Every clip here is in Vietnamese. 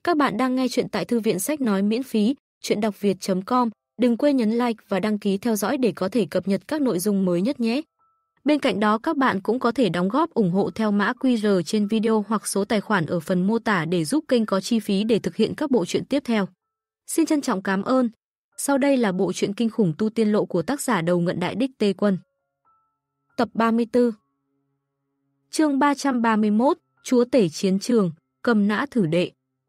Các bạn đang nghe chuyện tại thư viện sách nói miễn phí, chuyện đọc việt.com. Đừng quên nhấn like và đăng ký theo dõi để có thể cập nhật các nội dung mới nhất nhé. Bên cạnh đó các bạn cũng có thể đóng góp ủng hộ theo mã QR trên video hoặc số tài khoản ở phần mô tả để giúp kênh có chi phí để thực hiện các bộ truyện tiếp theo. Xin trân trọng cảm ơn. Sau đây là bộ truyện kinh khủng Tu Tiên Lộ của tác giả Đầu Ngận Đại Đích Tê Quân. Tập 34. Chương 331, Chúa tể chiến trường, cầm nã thử đệ.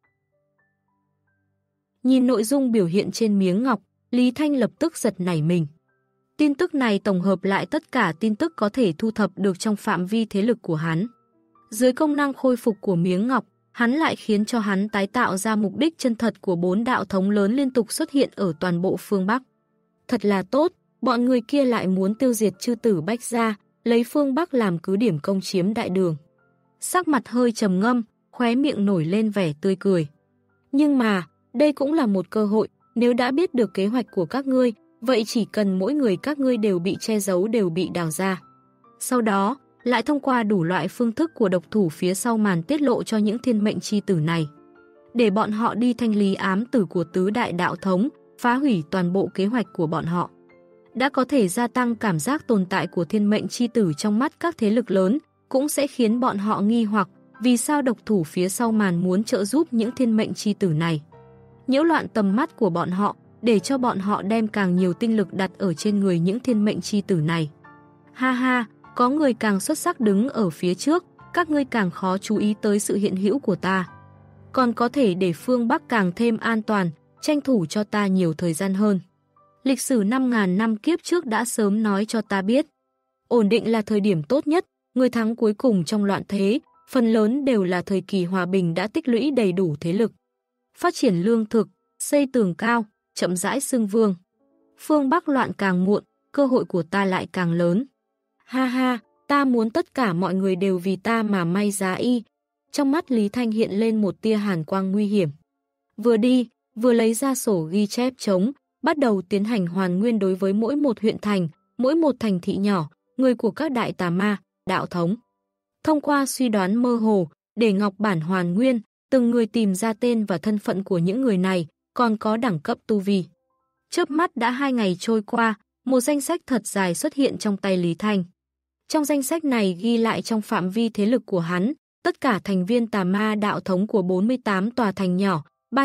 Nhìn nội dung biểu hiện trên miếng ngọc, Lý Thanh lập tức giật nảy mình. Tin tức này tổng hợp lại tất cả tin tức có thể thu thập được trong phạm vi thế lực của hắn. Dưới công năng khôi phục của miếng ngọc, hắn lại khiến cho hắn tái tạo ra mục đích chân thật của 4 đạo thống lớn liên tục xuất hiện ở toàn bộ phương Bắc. Thật là tốt, bọn người kia lại muốn tiêu diệt chư tử Bách Gia, lấy phương Bắc làm cứ điểm công chiếm đại đường. Sắc mặt hơi trầm ngâm, khóe miệng nổi lên vẻ tươi cười. Nhưng mà, đây cũng là một cơ hội, nếu đã biết được kế hoạch của các ngươi, vậy chỉ cần mỗi người các ngươi đều bị che giấu đều bị đào ra. Sau đó, lại thông qua đủ loại phương thức của độc thủ phía sau màn tiết lộ cho những thiên mệnh chi tử này. Để bọn họ đi thanh lý ám tử của tứ đại đạo thống, phá hủy toàn bộ kế hoạch của bọn họ. Đã có thể gia tăng cảm giác tồn tại của thiên mệnh chi tử trong mắt các thế lực lớn, cũng sẽ khiến bọn họ nghi hoặc vì sao độc thủ phía sau màn muốn trợ giúp những thiên mệnh chi tử này. Nhiễu loạn tầm mắt của bọn họ, để cho bọn họ đem càng nhiều tinh lực đặt ở trên người những thiên mệnh chi tử này. Ha ha, có người càng xuất sắc đứng ở phía trước, các ngươi càng khó chú ý tới sự hiện hữu của ta. Còn có thể để phương Bắc càng thêm an toàn, tranh thủ cho ta nhiều thời gian hơn. Lịch sử 5.000 năm kiếp trước đã sớm nói cho ta biết. Ổn định là thời điểm tốt nhất, người thắng cuối cùng trong loạn thế, phần lớn đều là thời kỳ hòa bình đã tích lũy đầy đủ thế lực. Phát triển lương thực, xây tường cao, chậm rãi xưng vương. Phương Bắc loạn càng muộn, cơ hội của ta lại càng lớn. Ha ha, ta muốn tất cả mọi người đều vì ta mà may giá y. Trong mắt Lý Thanh hiện lên một tia hàn quang nguy hiểm. Vừa đi, vừa lấy ra sổ ghi chép trống, bắt đầu tiến hành hoàn nguyên đối với mỗi một huyện thành, mỗi một thành thị nhỏ, người của các đại tà ma, đạo thống. Thông qua suy đoán mơ hồ, để ngọc bản hoàn nguyên, từng người tìm ra tên và thân phận của những người này, còn có đẳng cấp tu vi. Chớp mắt đã 2 ngày trôi qua, một danh sách thật dài xuất hiện trong tay Lý Thanh. Trong danh sách này ghi lại trong phạm vi thế lực của hắn, tất cả thành viên tà ma đạo thống của 48 tòa thành nhỏ,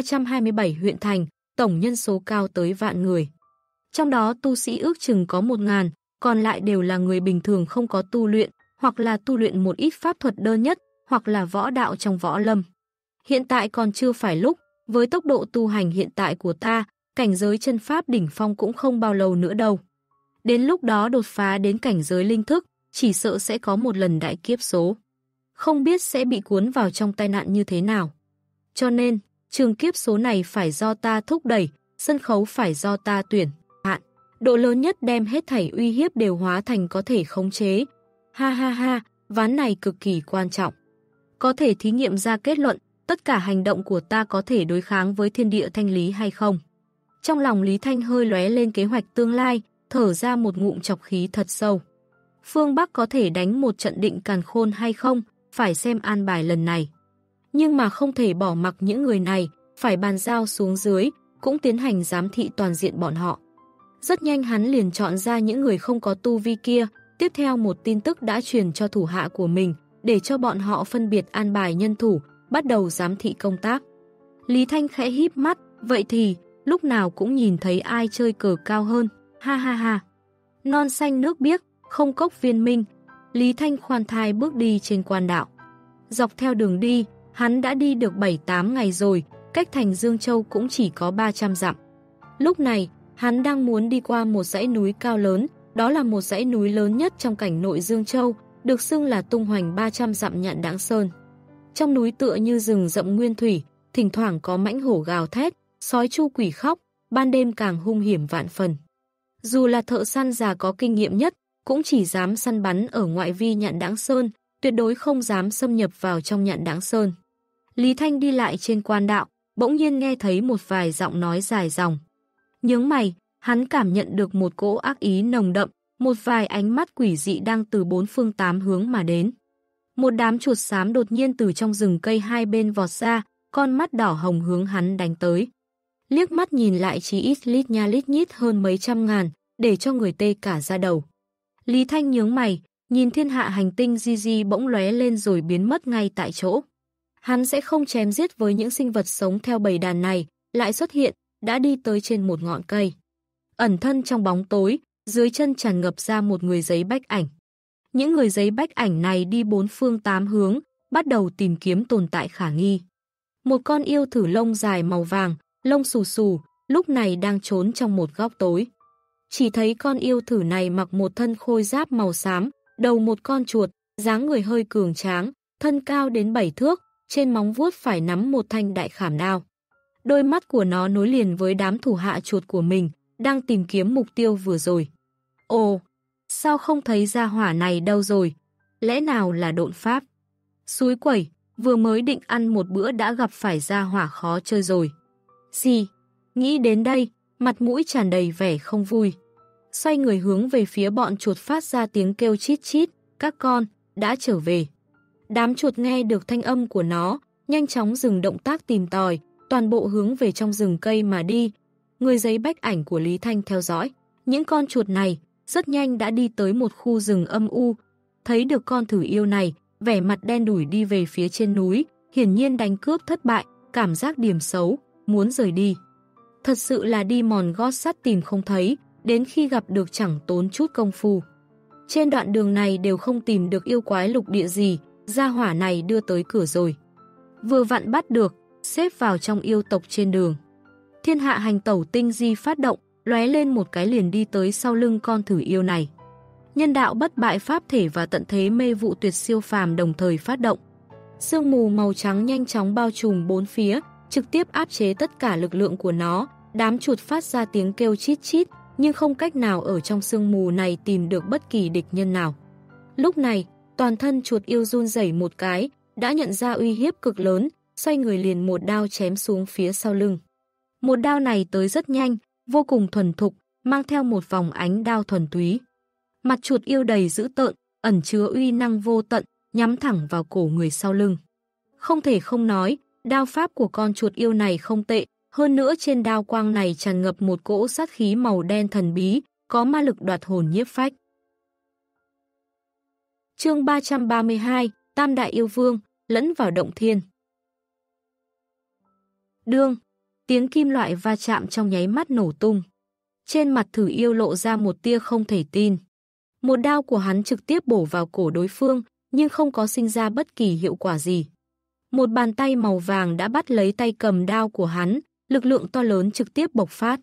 327 huyện thành, tổng nhân số cao tới vạn người. Trong đó tu sĩ ước chừng có 1.000, còn lại đều là người bình thường không có tu luyện, hoặc là tu luyện một ít pháp thuật đơn nhất, hoặc là võ đạo trong võ lâm. Hiện tại còn chưa phải lúc, với tốc độ tu hành hiện tại của ta, cảnh giới chân pháp đỉnh phong cũng không bao lâu nữa đâu. Đến lúc đó đột phá đến cảnh giới linh thức, chỉ sợ sẽ có một lần đại kiếp số. Không biết sẽ bị cuốn vào trong tai nạn như thế nào. Cho nên, trường kiếp số này phải do ta thúc đẩy, sân khấu phải do ta tuyển, hạn. Độ lớn nhất đem hết thảy uy hiếp đều hóa thành có thể khống chế. Ha ha ha, ván này cực kỳ quan trọng. Có thể thí nghiệm ra kết luận, tất cả hành động của ta có thể đối kháng với thiên địa thanh lý hay không. Trong lòng Lý Thanh hơi lóe lên kế hoạch tương lai, thở ra một ngụm chọc khí thật sâu. Phương Bắc có thể đánh một trận định càn khôn hay không, phải xem an bài lần này. Nhưng mà không thể bỏ mặc những người này, phải bàn giao xuống dưới, cũng tiến hành giám thị toàn diện bọn họ. Rất nhanh hắn liền chọn ra những người không có tu vi kia, tiếp theo một tin tức đã truyền cho thủ hạ của mình, để cho bọn họ phân biệt an bài nhân thủ, bắt đầu giám thị công tác. Lý Thanh khẽ híp mắt, vậy thì, lúc nào cũng nhìn thấy ai chơi cờ cao hơn, ha ha ha. Non xanh nước biếc, không cốc viên minh, Lý Thanh khoan thai bước đi trên quan đạo. Dọc theo đường đi, hắn đã đi được 7-8 ngày rồi, cách thành Dương Châu cũng chỉ có 300 dặm. Lúc này, hắn đang muốn đi qua một dãy núi cao lớn, đó là một dãy núi lớn nhất trong cảnh nội Dương Châu, được xưng là tung hoành 300 dặm Nhạn Đãng Sơn. Trong núi tựa như rừng rậm nguyên thủy, thỉnh thoảng có mãnh hổ gào thét, sói chu quỷ khóc, ban đêm càng hung hiểm vạn phần. Dù là thợ săn già có kinh nghiệm nhất, cũng chỉ dám săn bắn ở ngoại vi Nhạn Đãng Sơn, tuyệt đối không dám xâm nhập vào trong Nhạn Đãng Sơn. Lý Thanh đi lại trên quan đạo, bỗng nhiên nghe thấy một vài giọng nói dài dòng. Nhướng mày, hắn cảm nhận được một cỗ ác ý nồng đậm, một vài ánh mắt quỷ dị đang từ 4 phương 8 hướng mà đến. Một đám chuột xám đột nhiên từ trong rừng cây hai bên vọt ra, con mắt đỏ hồng hướng hắn đánh tới. Liếc mắt nhìn lại chỉ ít lít nha lít nhít hơn mấy trăm ngàn, để cho người tê cả da đầu. Lý Thanh nhướng mày, nhìn thiên hạ hành tinh Gigi bỗng lóe lên rồi biến mất ngay tại chỗ. Hắn sẽ không chém giết với những sinh vật sống theo bầy đàn này, lại xuất hiện, đã đi tới trên một ngọn cây. Ẩn thân trong bóng tối, dưới chân tràn ngập ra một người giấy bách ảnh. Những người giấy bách ảnh này đi bốn phương tám hướng, bắt đầu tìm kiếm tồn tại khả nghi. Một con yêu thử lông dài màu vàng, lông xù xù, lúc này đang trốn trong một góc tối. Chỉ thấy con yêu thử này mặc một thân khôi giáp màu xám, đầu một con chuột, dáng người hơi cường tráng, thân cao đến 7 thước, trên móng vuốt phải nắm một thanh đại khảm đao. Đôi mắt của nó nối liền với đám thủ hạ chuột của mình, đang tìm kiếm mục tiêu vừa rồi. Ồ, sao không thấy gia hỏa này đâu rồi? Lẽ nào là độn pháp? Xúi quẩy, vừa mới định ăn một bữa đã gặp phải gia hỏa khó chơi rồi. Gì? Nghĩ đến đây, mặt mũi tràn đầy vẻ không vui. Xoay người hướng về phía bọn chuột phát ra tiếng kêu chít chít, các con, đã trở về. Đám chuột nghe được thanh âm của nó, nhanh chóng dừng động tác tìm tòi, toàn bộ hướng về trong rừng cây mà đi. Người giấy bách ảnh của Lý Thanh theo dõi. Những con chuột này rất nhanh đã đi tới một khu rừng âm u. Thấy được con thử yêu này, vẻ mặt đen đủi đi về phía trên núi, hiển nhiên đánh cướp thất bại, cảm giác điểm xấu, muốn rời đi. Thật sự là đi mòn gót sắt tìm không thấy, đến khi gặp được chẳng tốn chút công phu. Trên đoạn đường này đều không tìm được yêu quái lục địa gì, gia hỏa này đưa tới cửa rồi. Vừa vặn bắt được, xếp vào trong yêu tộc trên đường. Thiên hạ hành tẩu tinh di phát động, lóe lên một cái liền đi tới sau lưng con thử yêu này. Nhân đạo bất bại pháp thể và tận thế mê vụ tuyệt siêu phàm đồng thời phát động. Sương mù màu trắng nhanh chóng bao trùm bốn phía, trực tiếp áp chế tất cả lực lượng của nó. Đám chuột phát ra tiếng kêu chít chít, nhưng không cách nào ở trong sương mù này tìm được bất kỳ địch nhân nào. Lúc này, toàn thân chuột yêu run rẩy một cái, đã nhận ra uy hiếp cực lớn, xoay người liền một đao chém xuống phía sau lưng. Một đao này tới rất nhanh, vô cùng thuần thục, mang theo một vòng ánh đao thuần túy. Mặt chuột yêu đầy dữ tợn, ẩn chứa uy năng vô tận, nhắm thẳng vào cổ người sau lưng. Không thể không nói, đao pháp của con chuột yêu này không tệ, hơn nữa trên đao quang này tràn ngập một cỗ sát khí màu đen thần bí, có ma lực đoạt hồn nhiếp phách. Chương 332, Tam Đại Yêu Vương, lẫn vào động thiên. Đương, tiếng kim loại va chạm trong nháy mắt nổ tung. Trên mặt thử yêu lộ ra một tia không thể tin. Một đao của hắn trực tiếp bổ vào cổ đối phương, nhưng không có sinh ra bất kỳ hiệu quả gì. Một bàn tay màu vàng đã bắt lấy tay cầm đao của hắn, lực lượng to lớn trực tiếp bộc phát.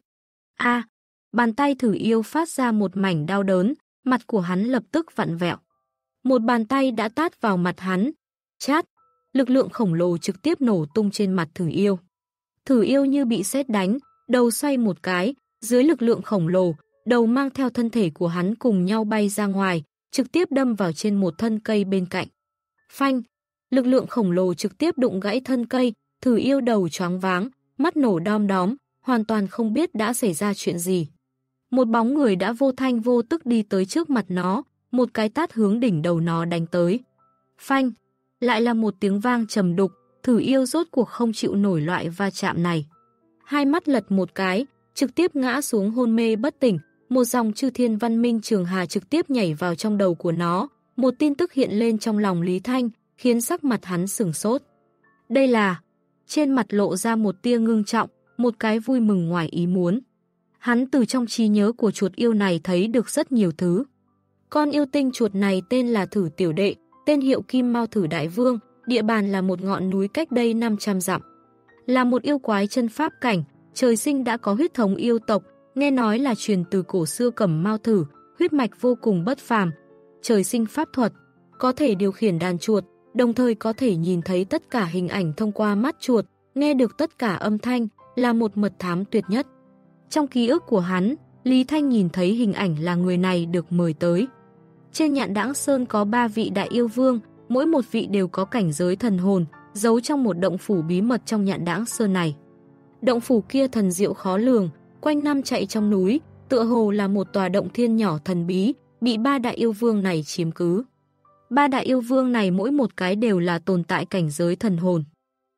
Bàn tay thử yêu phát ra một mảnh đau đớn, mặt của hắn lập tức vặn vẹo. Một bàn tay đã tát vào mặt hắn. Chát, lực lượng khổng lồ trực tiếp nổ tung trên mặt thử yêu. Thử yêu như bị sét đánh, đầu xoay một cái, dưới lực lượng khổng lồ, đầu mang theo thân thể của hắn cùng nhau bay ra ngoài, trực tiếp đâm vào trên một thân cây bên cạnh. Phanh, lực lượng khổng lồ trực tiếp đụng gãy thân cây, thử yêu đầu choáng váng, mắt nổ đom đóm, hoàn toàn không biết đã xảy ra chuyện gì. Một bóng người đã vô thanh vô tức đi tới trước mặt nó, một cái tát hướng đỉnh đầu nó đánh tới. Phanh, lại là một tiếng vang trầm đục, thử yêu rốt cuộc không chịu nổi loại va chạm này. Hai mắt lật một cái, trực tiếp ngã xuống hôn mê bất tỉnh, một dòng chư thiên văn minh trường hà trực tiếp nhảy vào trong đầu của nó, một tin tức hiện lên trong lòng Lý Thanh, khiến sắc mặt hắn sửng sốt. Đây là... Trên mặt lộ ra một tia ngưng trọng, một cái vui mừng ngoài ý muốn. Hắn từ trong trí nhớ của chuột yêu này thấy được rất nhiều thứ. Con yêu tinh chuột này tên là Thử Tiểu Đệ, tên hiệu Kim Mao Thử Đại Vương, địa bàn là một ngọn núi cách đây 500 dặm. Là một yêu quái chân pháp cảnh, trời sinh đã có huyết thống yêu tộc, nghe nói là truyền từ cổ xưa Cẩm Mao Thử, huyết mạch vô cùng bất phàm, trời sinh pháp thuật, có thể điều khiển đàn chuột, đồng thời có thể nhìn thấy tất cả hình ảnh thông qua mắt chuột, nghe được tất cả âm thanh, là một mật thám tuyệt nhất. Trong ký ức của hắn, Lý Thanh nhìn thấy hình ảnh là người này được mời tới. Trên Nhạn Đãng Sơn có 3 vị đại yêu vương, mỗi một vị đều có cảnh giới thần hồn, giấu trong một động phủ bí mật trong Nhạn Đãng Sơn này. Động phủ kia thần diệu khó lường, quanh năm chạy trong núi, tựa hồ là một tòa động thiên nhỏ thần bí, bị 3 đại yêu vương này chiếm cứ. 3 đại yêu vương này mỗi một cái đều là tồn tại cảnh giới thần hồn.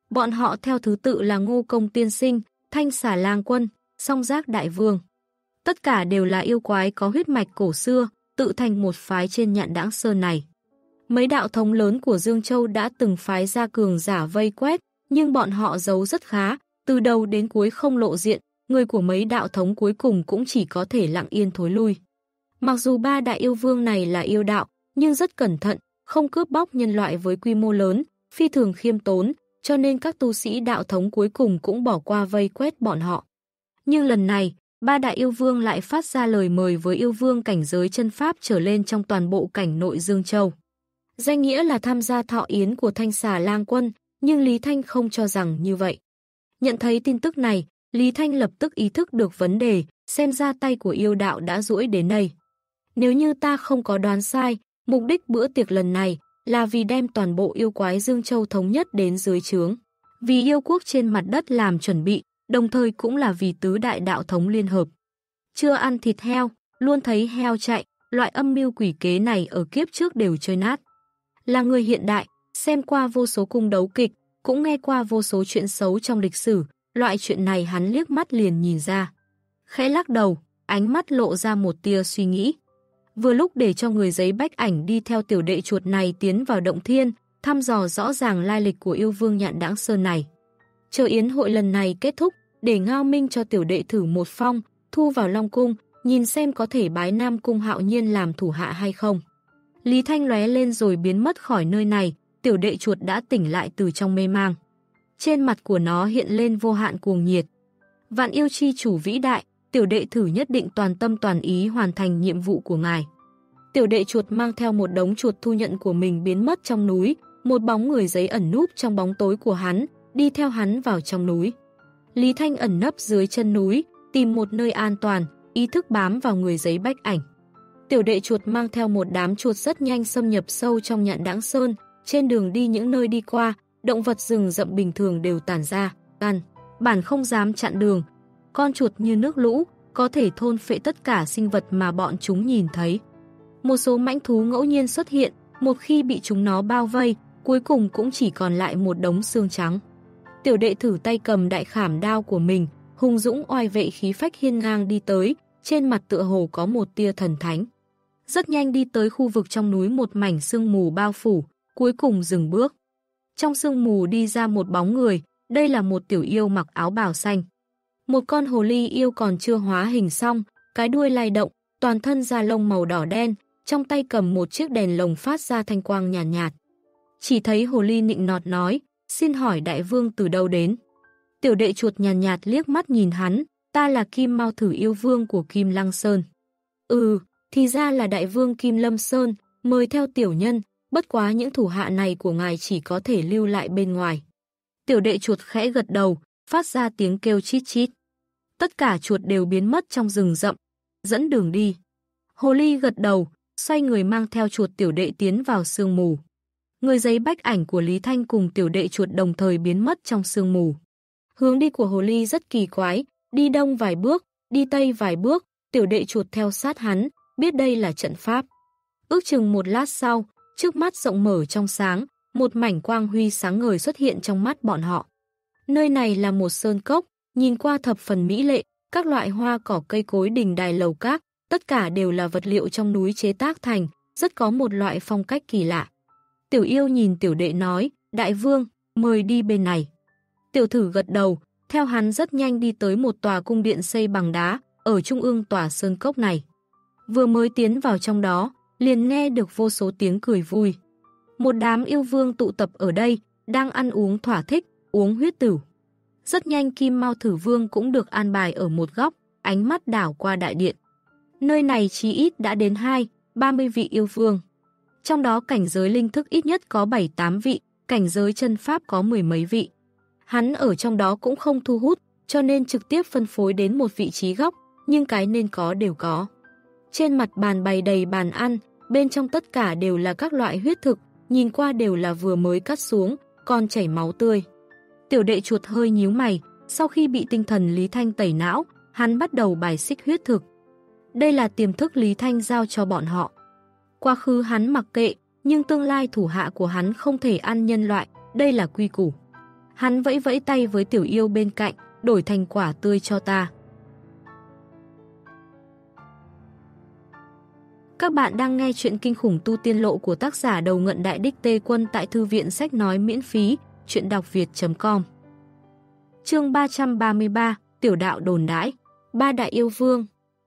Bọn họ theo thứ tự là Ngô Công Tiên Sinh, Thanh Xà Lang Quân, Song Giác Đại Vương. Tất cả đều là yêu quái có huyết mạch cổ xưa, tự thành một phái trên Nhạn Đãng Sơn này. Mấy đạo thống lớn của Dương Châu đã từng phái ra cường giả vây quét, nhưng bọn họ giấu rất khá, từ đầu đến cuối không lộ diện, người của mấy đạo thống cuối cùng cũng chỉ có thể lặng yên thối lui. Mặc dù ba đại yêu vương này là yêu đạo, nhưng rất cẩn thận, không cướp bóc nhân loại với quy mô lớn, phi thường khiêm tốn, cho nên các tu sĩ đạo thống cuối cùng cũng bỏ qua vây quét bọn họ. Nhưng lần này, ba đại yêu vương lại phát ra lời mời với yêu vương cảnh giới chân pháp trở lên trong toàn bộ cảnh nội Dương Châu. Danh nghĩa là tham gia thọ yến của Thanh Xà Lang Quân, nhưng Lý Thanh không cho rằng như vậy. Nhận thấy tin tức này, Lý Thanh lập tức ý thức được vấn đề, xem ra tay của yêu đạo đã duỗi đến đây. Nếu như ta không có đoán sai, mục đích bữa tiệc lần này là vì đem toàn bộ yêu quái Dương Châu thống nhất đến dưới trướng. Vì yêu quốc trên mặt đất làm chuẩn bị, đồng thời cũng là vì tứ đại đạo thống liên hợp. Chưa ăn thịt heo, luôn thấy heo chạy, loại âm mưu quỷ kế này ở kiếp trước đều chơi nát. Là người hiện đại, xem qua vô số cung đấu kịch, cũng nghe qua vô số chuyện xấu trong lịch sử, loại chuyện này hắn liếc mắt liền nhìn ra. Khẽ lắc đầu, ánh mắt lộ ra một tia suy nghĩ. Vừa lúc để cho người giấy bách ảnh đi theo tiểu đệ chuột này tiến vào động thiên, thăm dò rõ ràng lai lịch của yêu vương Nhạn Đãng Sơn này. Chờ yến hội lần này kết thúc, để Ngao Minh cho tiểu đệ thử một phong, thu vào Long Cung, nhìn xem có thể bái Nam Cung Hạo Nhiên làm thủ hạ hay không. Lý Thanh lóe lên rồi biến mất khỏi nơi này, tiểu đệ chuột đã tỉnh lại từ trong mê mang. Trên mặt của nó hiện lên vô hạn cuồng nhiệt. Vạn yêu chi chủ vĩ đại, tiểu đệ thử nhất định toàn tâm toàn ý hoàn thành nhiệm vụ của ngài. Tiểu đệ chuột mang theo một đống chuột thu nhận của mình biến mất trong núi, một bóng người giấy ẩn núp trong bóng tối của hắn, đi theo hắn vào trong núi. Lý Thanh ẩn nấp dưới chân núi, tìm một nơi an toàn, ý thức bám vào người giấy bách ảnh. Tiểu đệ chuột mang theo một đám chuột rất nhanh xâm nhập sâu trong Nhạn Đãng Sơn, trên đường đi những nơi đi qua, động vật rừng rậm bình thường đều tản ra, bản không dám chặn đường. Con chuột như nước lũ, có thể thôn phệ tất cả sinh vật mà bọn chúng nhìn thấy. Một số mãnh thú ngẫu nhiên xuất hiện, một khi bị chúng nó bao vây, cuối cùng cũng chỉ còn lại một đống xương trắng. Tiểu đệ thử tay cầm đại khảm đao của mình, hùng dũng oai vệ khí phách hiên ngang đi tới, trên mặt tựa hồ có một tia thần thánh. Rất nhanh đi tới khu vực trong núi một mảnh sương mù bao phủ, cuối cùng dừng bước. Trong sương mù đi ra một bóng người, đây là một tiểu yêu mặc áo bào xanh. Một con hồ ly yêu còn chưa hóa hình xong, cái đuôi lay động, toàn thân da lông màu đỏ đen, trong tay cầm một chiếc đèn lồng phát ra thanh quang nhàn nhạt. Chỉ thấy hồ ly nịnh nọt nói, xin hỏi đại vương từ đâu đến? Tiểu đệ chuột nhàn nhạt liếc mắt nhìn hắn, ta là Kim Mao Thử yêu vương của Kim Lăng Sơn. Thì ra là đại vương Kim Lâm Sơn, mời theo tiểu nhân, bất quá những thủ hạ này của ngài chỉ có thể lưu lại bên ngoài. Tiểu đệ chuột khẽ gật đầu, phát ra tiếng kêu chít chít. Tất cả chuột đều biến mất trong rừng rậm, dẫn đường đi. Hồ ly gật đầu, xoay người mang theo chuột tiểu đệ tiến vào sương mù. Người giấy bách ảnh của Lý Thanh cùng tiểu đệ chuột đồng thời biến mất trong sương mù. Hướng đi của hồ ly rất kỳ quái, đi đông vài bước, đi tây vài bước, tiểu đệ chuột theo sát hắn, biết đây là trận pháp. Ước chừng một lát sau, trước mắt rộng mở trong sáng, một mảnh quang huy sáng ngời xuất hiện trong mắt bọn họ. Nơi này là một sơn cốc, nhìn qua thập phần mỹ lệ, các loại hoa cỏ cây cối đình đài lầu các, tất cả đều là vật liệu trong núi chế tác thành, rất có một loại phong cách kỳ lạ. Tiểu yêu nhìn tiểu đệ nói, đại vương, mời đi bên này. Tiểu thử gật đầu, theo hắn rất nhanh đi tới một tòa cung điện xây bằng đá, ở trung ương tòa sơn cốc này. Vừa mới tiến vào trong đó, liền nghe được vô số tiếng cười vui. Một đám yêu vương tụ tập ở đây, đang ăn uống thỏa thích, uống huyết tửu. Rất nhanh Kim Mao Thử Vương cũng được an bài ở một góc, ánh mắt đảo qua đại điện. Nơi này chí ít đã đến 20-30 vị yêu vương. Trong đó cảnh giới linh thức ít nhất có 7-8 vị, cảnh giới chân pháp có mười mấy vị. Hắn ở trong đó cũng không thu hút, cho nên trực tiếp phân phối đến một vị trí góc, nhưng cái nên có đều có. Trên mặt bàn bày đầy bàn ăn, bên trong tất cả đều là các loại huyết thực, nhìn qua đều là vừa mới cắt xuống, còn chảy máu tươi. Tiểu đệ chuột hơi nhíu mày, sau khi bị tinh thần Lý Thanh tẩy não, hắn bắt đầu bài xích huyết thực. Đây là tiềm thức Lý Thanh giao cho bọn họ. Quá khứ hắn mặc kệ, nhưng tương lai thủ hạ của hắn không thể ăn nhân loại, đây là quy củ. Hắn vẫy vẫy tay với tiểu yêu bên cạnh, đổi thành quả tươi cho ta. Các bạn đang nghe chuyện kinh khủng Tu Tiên Lộ của tác giả Đầu Ngận Đại Đích Tê Quân tại thư viện sách nói miễn phí, chuyện đọc việt.com. Chương 333, Tiểu đạo đồn đãi, ba đại yêu vương.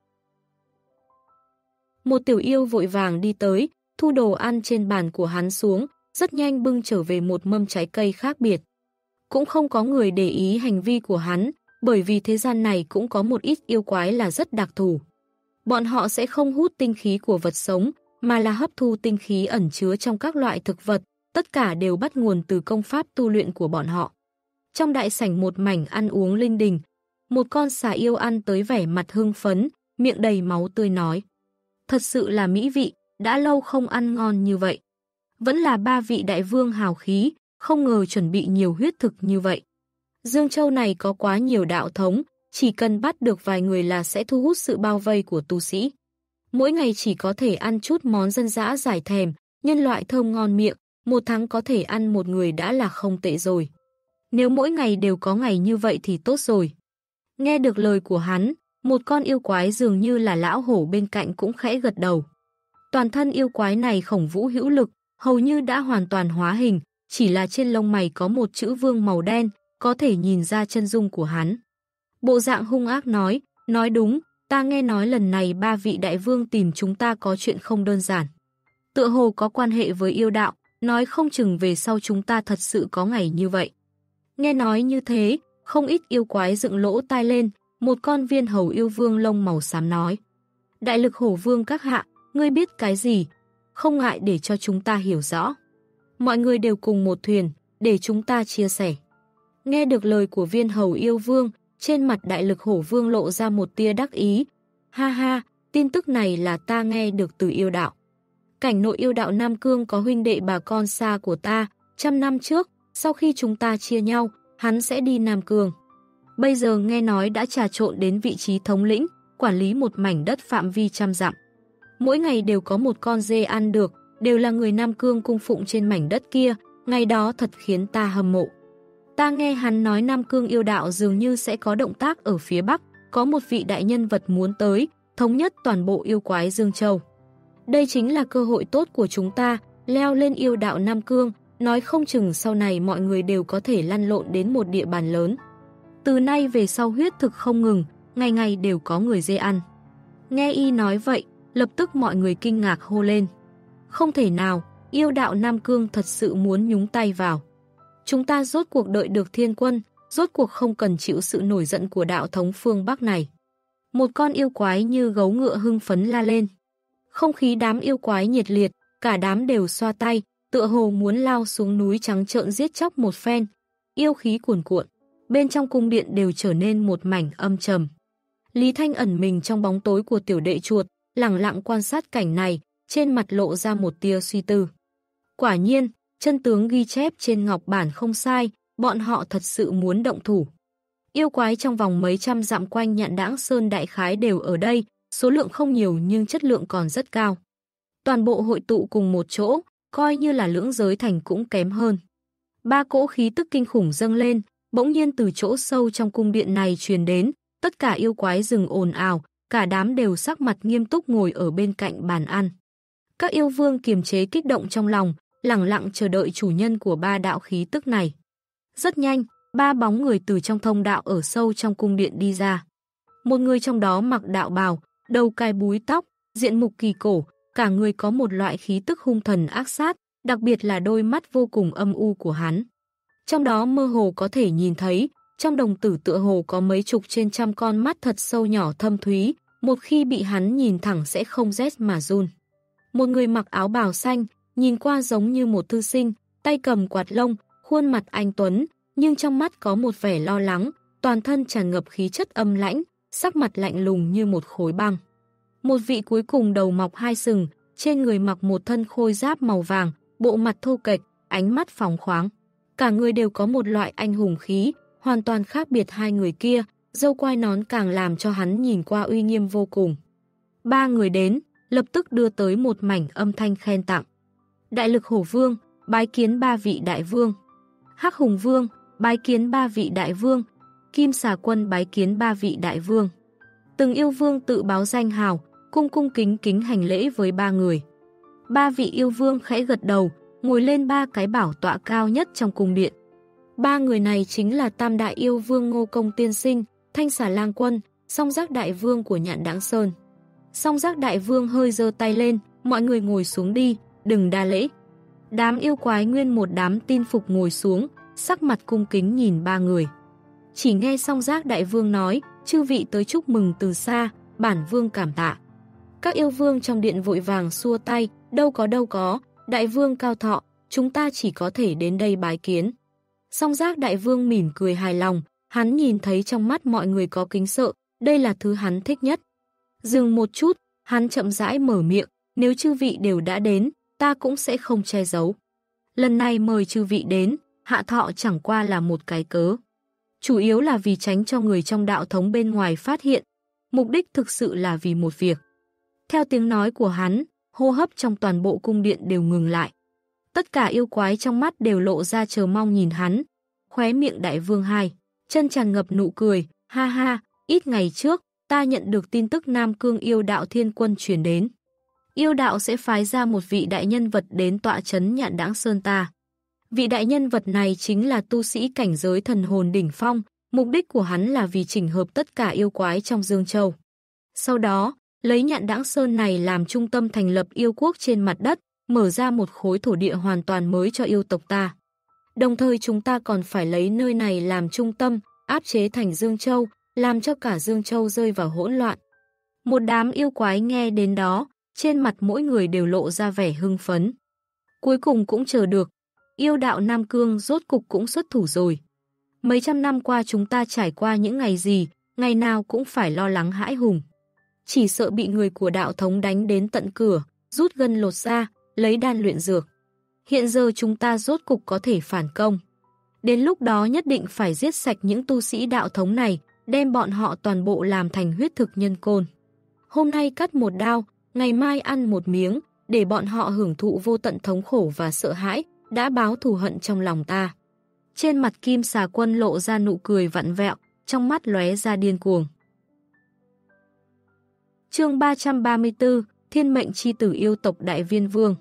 Một tiểu yêu vội vàng đi tới, thu đồ ăn trên bàn của hắn xuống, rất nhanh bưng trở về một mâm trái cây khác biệt. Cũng không có người để ý hành vi của hắn, bởi vì thế gian này cũng có một ít yêu quái là rất đặc thù. Bọn họ sẽ không hút tinh khí của vật sống, mà là hấp thu tinh khí ẩn chứa trong các loại thực vật, tất cả đều bắt nguồn từ công pháp tu luyện của bọn họ. Trong đại sảnh một mảnh ăn uống linh đình, một con xà yêu ăn tới vẻ mặt hưng phấn, miệng đầy máu tươi nói. Thật sự là mỹ vị, đã lâu không ăn ngon như vậy. Vẫn là ba vị đại vương hào khí, không ngờ chuẩn bị nhiều huyết thực như vậy. Dương Châu này có quá nhiều đạo thống, chỉ cần bắt được vài người là sẽ thu hút sự bao vây của tu sĩ. Mỗi ngày chỉ có thể ăn chút món dân dã giải thèm, nhân loại thơm ngon miệng, một tháng có thể ăn một người đã là không tệ rồi. Nếu mỗi ngày đều có ngày như vậy thì tốt rồi. Nghe được lời của hắn, một con yêu quái dường như là lão hổ bên cạnh cũng khẽ gật đầu. Toàn thân yêu quái này khổng vũ hữu lực, hầu như đã hoàn toàn hóa hình, chỉ là trên lông mày có một chữ vương màu đen, có thể nhìn ra chân dung của hắn. Bộ dạng hung ác nói đúng, ta nghe nói lần này ba vị đại vương tìm chúng ta có chuyện không đơn giản. Tựa hồ có quan hệ với yêu đạo, nói không chừng về sau chúng ta thật sự có ngày như vậy. Nghe nói như thế, không ít yêu quái dựng lỗ tai lên, một con viên hầu yêu vương lông màu xám nói. Đại lực hổ vương các hạ, ngươi biết cái gì? Không ngại để cho chúng ta hiểu rõ. Mọi người đều cùng một thuyền, để chúng ta chia sẻ. Nghe được lời của viên hầu yêu vương, trên mặt đại lực hổ vương lộ ra một tia đắc ý. Ha ha, tin tức này là ta nghe được từ yêu đạo. Cảnh nội yêu đạo Nam Cương có huynh đệ bà con xa của ta, 100 năm trước, sau khi chúng ta chia nhau, hắn sẽ đi Nam Cương. Bây giờ nghe nói đã trà trộn đến vị trí thống lĩnh, quản lý một mảnh đất phạm vi 100 dặm. Mỗi ngày đều có một con dê ăn được, đều là người Nam Cương cung phụng trên mảnh đất kia, ngày đó thật khiến ta hâm mộ. Ta nghe hắn nói Nam Cương yêu đạo dường như sẽ có động tác ở phía Bắc, có một vị đại nhân vật muốn tới, thống nhất toàn bộ yêu quái Dương Châu. Đây chính là cơ hội tốt của chúng ta, leo lên yêu đạo Nam Cương, nói không chừng sau này mọi người đều có thể lăn lộn đến một địa bàn lớn. Từ nay về sau huyết thực không ngừng, ngày ngày đều có người dê ăn. Nghe y nói vậy, lập tức mọi người kinh ngạc hô lên. Không thể nào, yêu đạo Nam Cương thật sự muốn nhúng tay vào. Chúng ta rốt cuộc đợi được thiên quân, rốt cuộc không cần chịu sự nổi giận của đạo thống phương Bắc này. Một con yêu quái như gấu ngựa hưng phấn la lên. Không khí đám yêu quái nhiệt liệt, cả đám đều xoa tay, tựa hồ muốn lao xuống núi trắng trợn giết chóc một phen. Yêu khí cuồn cuộn, bên trong cung điện đều trở nên một mảnh âm trầm. Lý Thanh ẩn mình trong bóng tối của tiểu đệ chuột, lẳng lặng quan sát cảnh này, trên mặt lộ ra một tia suy tư. Quả nhiên, chân tướng ghi chép trên ngọc bản không sai, bọn họ thật sự muốn động thủ. Yêu quái trong vòng mấy trăm dặm quanh Nhạn Đãng Sơn đại khái đều ở đây, số lượng không nhiều nhưng chất lượng còn rất cao. Toàn bộ hội tụ cùng một chỗ, coi như là lưỡng giới thành cũng kém hơn. Ba cỗ khí tức kinh khủng dâng lên, bỗng nhiên từ chỗ sâu trong cung điện này truyền đến, tất cả yêu quái dừng ồn ào, cả đám đều sắc mặt nghiêm túc ngồi ở bên cạnh bàn ăn. Các yêu vương kiềm chế kích động trong lòng, lẳng lặng chờ đợi chủ nhân của ba đạo khí tức này. Rất nhanh, ba bóng người từ trong thông đạo ở sâu trong cung điện đi ra. Một người trong đó mặc đạo bào, đầu cài búi tóc, diện mục kỳ cổ, cả người có một loại khí tức hung thần ác sát, đặc biệt là đôi mắt vô cùng âm u của hắn. Trong đó mơ hồ có thể nhìn thấy, trong đồng tử tựa hồ có mấy chục trên trăm con mắt thật sâu nhỏ thâm thúy, một khi bị hắn nhìn thẳng sẽ không rét mà run. Một người mặc áo bào xanh, nhìn qua giống như một thư sinh, tay cầm quạt lông, khuôn mặt anh tuấn, nhưng trong mắt có một vẻ lo lắng, toàn thân tràn ngập khí chất âm lãnh, sắc mặt lạnh lùng như một khối băng. Một vị cuối cùng đầu mọc hai sừng, trên người mặc một thân khôi giáp màu vàng, bộ mặt thô kệch, ánh mắt phóng khoáng. Cả người đều có một loại anh hùng khí, hoàn toàn khác biệt hai người kia, râu quai nón càng làm cho hắn nhìn qua uy nghiêm vô cùng. Ba người đến, lập tức đưa tới một mảnh âm thanh khen tặng. Đại lực hổ vương, bái kiến ba vị đại vương. Hắc hùng vương, bái kiến ba vị đại vương. Kim Xà Quân bái kiến ba vị đại vương. Từng yêu vương tự báo danh hào, cung cung kính kính hành lễ với ba người. Ba vị yêu vương khẽ gật đầu, ngồi lên ba cái bảo tọa cao nhất trong cung điện. Ba người này chính là Tam Đại Yêu Vương Ngô Công Tiên Sinh, Thanh Xà Lang Quân, Song Giác Đại Vương của Nhạn Đãng Sơn. Song Giác Đại Vương hơi giơ tay lên, mọi người ngồi xuống đi, đừng đa lễ. Đám yêu quái nguyên một đám tin phục ngồi xuống, sắc mặt cung kính nhìn ba người. Chỉ nghe Song Giác Đại Vương nói, chư vị tới chúc mừng từ xa, bản vương cảm tạ. Các yêu vương trong điện vội vàng xua tay, đâu có, Đại Vương cao thọ, chúng ta chỉ có thể đến đây bái kiến. Song Giác Đại Vương mỉm cười hài lòng, hắn nhìn thấy trong mắt mọi người có kính sợ, đây là thứ hắn thích nhất. Dừng một chút, hắn chậm rãi mở miệng, nếu chư vị đều đã đến, ta cũng sẽ không che giấu. Lần này mời chư vị đến, hạ thọ chẳng qua là một cái cớ. Chủ yếu là vì tránh cho người trong đạo thống bên ngoài phát hiện, mục đích thực sự là vì một việc. Theo tiếng nói của hắn, hô hấp trong toàn bộ cung điện đều ngừng lại. Tất cả yêu quái trong mắt đều lộ ra chờ mong nhìn hắn. Khóe miệng Đại Vương hai, chân tràn ngập nụ cười, ha ha, ít ngày trước, ta nhận được tin tức Nam Cương yêu đạo Thiên Quân truyền đến. Yêu đạo sẽ phái ra một vị đại nhân vật đến tọa trấn Nhạn Đãng Sơn ta. Vị đại nhân vật này chính là tu sĩ cảnh giới thần hồn đỉnh phong, mục đích của hắn là vì chỉnh hợp tất cả yêu quái trong Dương Châu. Sau đó, lấy Nhạn Đãng Sơn này làm trung tâm thành lập yêu quốc trên mặt đất, mở ra một khối thổ địa hoàn toàn mới cho yêu tộc ta. Đồng thời chúng ta còn phải lấy nơi này làm trung tâm, áp chế thành Dương Châu, làm cho cả Dương Châu rơi vào hỗn loạn. Một đám yêu quái nghe đến đó, trên mặt mỗi người đều lộ ra vẻ hưng phấn. Cuối cùng cũng chờ được, yêu đạo Nam Cương rốt cục cũng xuất thủ rồi. Mấy trăm năm qua chúng ta trải qua những ngày gì, ngày nào cũng phải lo lắng hãi hùng. Chỉ sợ bị người của đạo thống đánh đến tận cửa, rút gân lột da, lấy đan luyện dược. Hiện giờ chúng ta rốt cục có thể phản công. Đến lúc đó nhất định phải giết sạch những tu sĩ đạo thống này, đem bọn họ toàn bộ làm thành huyết thực nhân côn. Hôm nay cắt một đao, ngày mai ăn một miếng, để bọn họ hưởng thụ vô tận thống khổ và sợ hãi, đã báo thù hận trong lòng ta. Trên mặt Kim Xà Quân lộ ra nụ cười vặn vẹo, trong mắt lóe ra điên cuồng. Chương 334, Thiên mệnh chi tử yêu tộc Đại Viên Vương.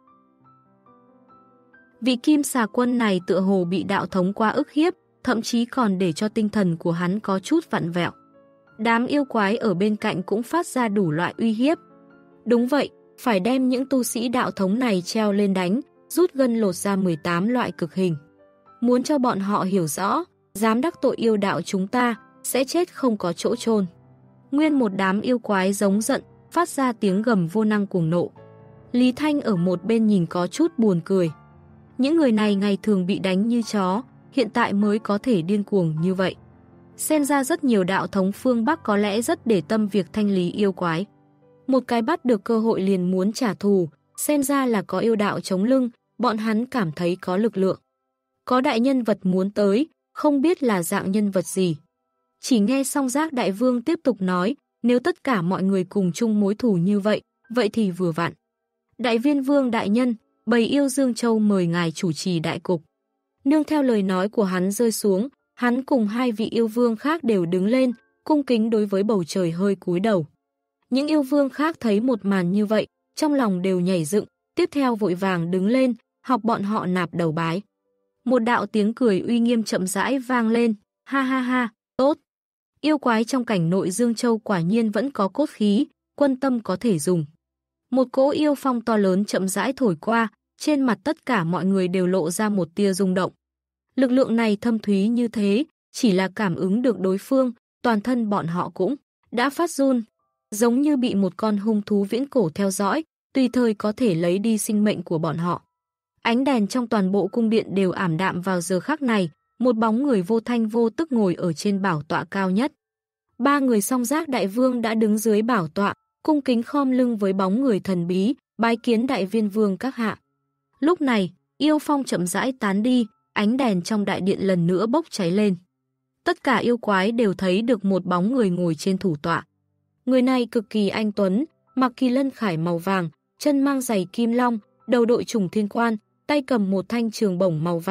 Vị Kim Xà Quân này tựa hồ bị đạo thống qua ức hiếp, thậm chí còn để cho tinh thần của hắn có chút vặn vẹo. Đám yêu quái ở bên cạnh cũng phát ra đủ loại uy hiếp. Đúng vậy, phải đem những tu sĩ đạo thống này treo lên đánh, rút gân lột ra 18 loại cực hình. Muốn cho bọn họ hiểu rõ, dám đắc tội yêu đạo chúng ta, sẽ chết không có chỗ chôn. Nguyên một đám yêu quái giống giận, phát ra tiếng gầm vô năng cuồng nộ. Lý Thanh ở một bên nhìn có chút buồn cười. Những người này ngày thường bị đánh như chó, hiện tại mới có thể điên cuồng như vậy. Xem ra rất nhiều đạo thống phương Bắc có lẽ rất để tâm việc thanh lý yêu quái. Một cái bắt được cơ hội liền muốn trả thù, xem ra là có yêu đạo chống lưng, bọn hắn cảm thấy có lực lượng. Có đại nhân vật muốn tới, không biết là dạng nhân vật gì. Chỉ nghe Song Giác Đại Vương tiếp tục nói, nếu tất cả mọi người cùng chung mối thù như vậy, vậy thì vừa vặn. Đại Viên Vương đại nhân, bầy yêu Dương Châu mời ngài chủ trì đại cục. Nương theo lời nói của hắn rơi xuống, hắn cùng hai vị yêu vương khác đều đứng lên, cung kính đối với bầu trời hơi cúi đầu. Những yêu vương khác thấy một màn như vậy, trong lòng đều nhảy dựng, tiếp theo vội vàng đứng lên, học bọn họ nạp đầu bái. Một đạo tiếng cười uy nghiêm chậm rãi vang lên, ha ha ha, tốt. Yêu quái trong cảnh nội Dương Châu quả nhiên vẫn có cốt khí, quân tâm có thể dùng. Một cỗ yêu phong to lớn chậm rãi thổi qua, trên mặt tất cả mọi người đều lộ ra một tia rung động. Lực lượng này thâm thúy như thế, chỉ là cảm ứng được đối phương, toàn thân bọn họ cũng đã phát run, giống như bị một con hung thú viễn cổ theo dõi, tùy thời có thể lấy đi sinh mệnh của bọn họ. Ánh đèn trong toàn bộ cung điện đều ảm đạm vào giờ khắc này, một bóng người vô thanh vô tức ngồi ở trên bảo tọa cao nhất. Ba người Song Giác Đại Vương đã đứng dưới bảo tọa, cung kính khom lưng với bóng người thần bí, bái kiến Đại Viên Vương các hạ. Lúc này, yêu phong chậm rãi tán đi, ánh đèn trong đại điện lần nữa bốc cháy lên. Tất cả yêu quái đều thấy được một bóng người ngồi trên thủ tọa. Người này cực kỳ anh tuấn, mặc kỳ lân khải màu vàng, chân mang giày kim long, đầu đội trùng thiên quan, tay cầm một thanh trường bổng màu vàng,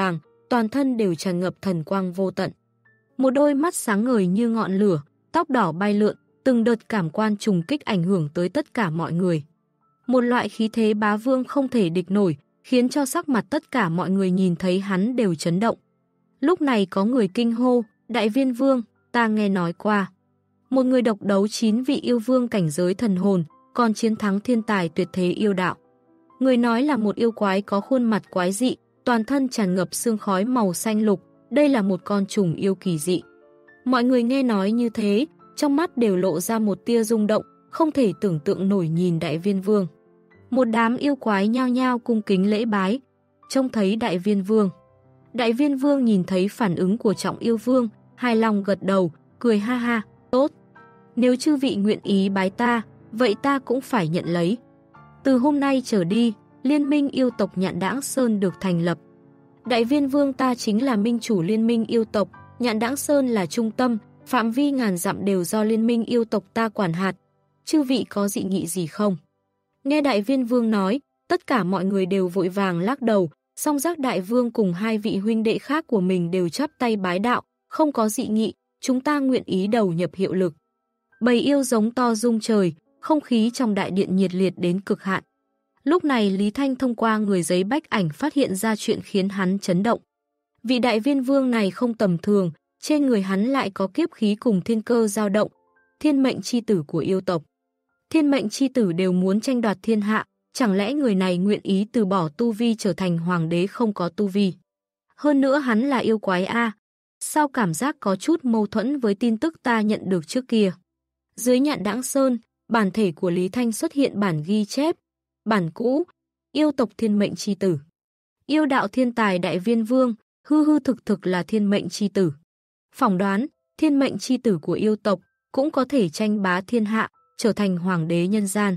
toàn thân đều tràn ngập thần quang vô tận. Một đôi mắt sáng ngời như ngọn lửa, tóc đỏ bay lượn, từng đợt cảm quan trùng kích ảnh hưởng tới tất cả mọi người. Một loại khí thế bá vương không thể địch nổi, khiến cho sắc mặt tất cả mọi người nhìn thấy hắn đều chấn động. Lúc này có người kinh hô, Đại Viên Vương, ta nghe nói qua. Một người độc đấu 9 vị yêu vương cảnh giới thần hồn, còn chiến thắng thiên tài tuyệt thế yêu đạo. Người nói là một yêu quái có khuôn mặt quái dị, toàn thân tràn ngập sương khói màu xanh lục, đây là một con trùng yêu kỳ dị. Mọi người nghe nói như thế, trong mắt đều lộ ra một tia rung động, không thể tưởng tượng nổi nhìn Đại Viên Vương. Một đám yêu quái nhao nhao cung kính lễ bái, trông thấy Đại Viên Vương. Đại Viên Vương nhìn thấy phản ứng của Trọng Yêu Vương, hài lòng gật đầu, cười ha ha, tốt. Nếu chư vị nguyện ý bái ta, vậy ta cũng phải nhận lấy. Từ hôm nay trở đi, Liên minh yêu tộc Nhạn Đãng Sơn được thành lập. Đại Viên Vương ta chính là minh chủ Liên minh yêu tộc, Nhạn Đãng Sơn là trung tâm, phạm vi ngàn dặm đều do Liên minh yêu tộc ta quản hạt. Chư vị có dị nghị gì không? Nghe Đại Viên Vương nói, tất cả mọi người đều vội vàng lắc đầu, song Giác Đại Vương cùng hai vị huynh đệ khác của mình đều chắp tay bái đạo, không có dị nghị, chúng ta nguyện ý đầu nhập hiệu lực. Bầy yêu giống to rung trời, không khí trong đại điện nhiệt liệt đến cực hạn. Lúc này Lý Thanh thông qua người giấy bách ảnh phát hiện ra chuyện khiến hắn chấn động. Vị Đại Viên Vương này không tầm thường, trên người hắn lại có kiếp khí cùng thiên cơ dao động, thiên mệnh chi tử của yêu tộc. Thiên mệnh chi tử đều muốn tranh đoạt thiên hạ, chẳng lẽ người này nguyện ý từ bỏ tu vi trở thành hoàng đế không có tu vi? Hơn nữa hắn là yêu quái A, sao cảm giác có chút mâu thuẫn với tin tức ta nhận được trước kia? Dưới Nhạn Đãng Sơn, bản thể của Lý Thanh xuất hiện bản ghi chép, bản cũ, yêu tộc thiên mệnh chi tử. Yêu đạo thiên tài Đại Viên Vương, hư hư thực thực là thiên mệnh chi tử. Phỏng đoán, thiên mệnh chi tử của yêu tộc cũng có thể tranh bá thiên hạ, trở thành hoàng đế nhân gian.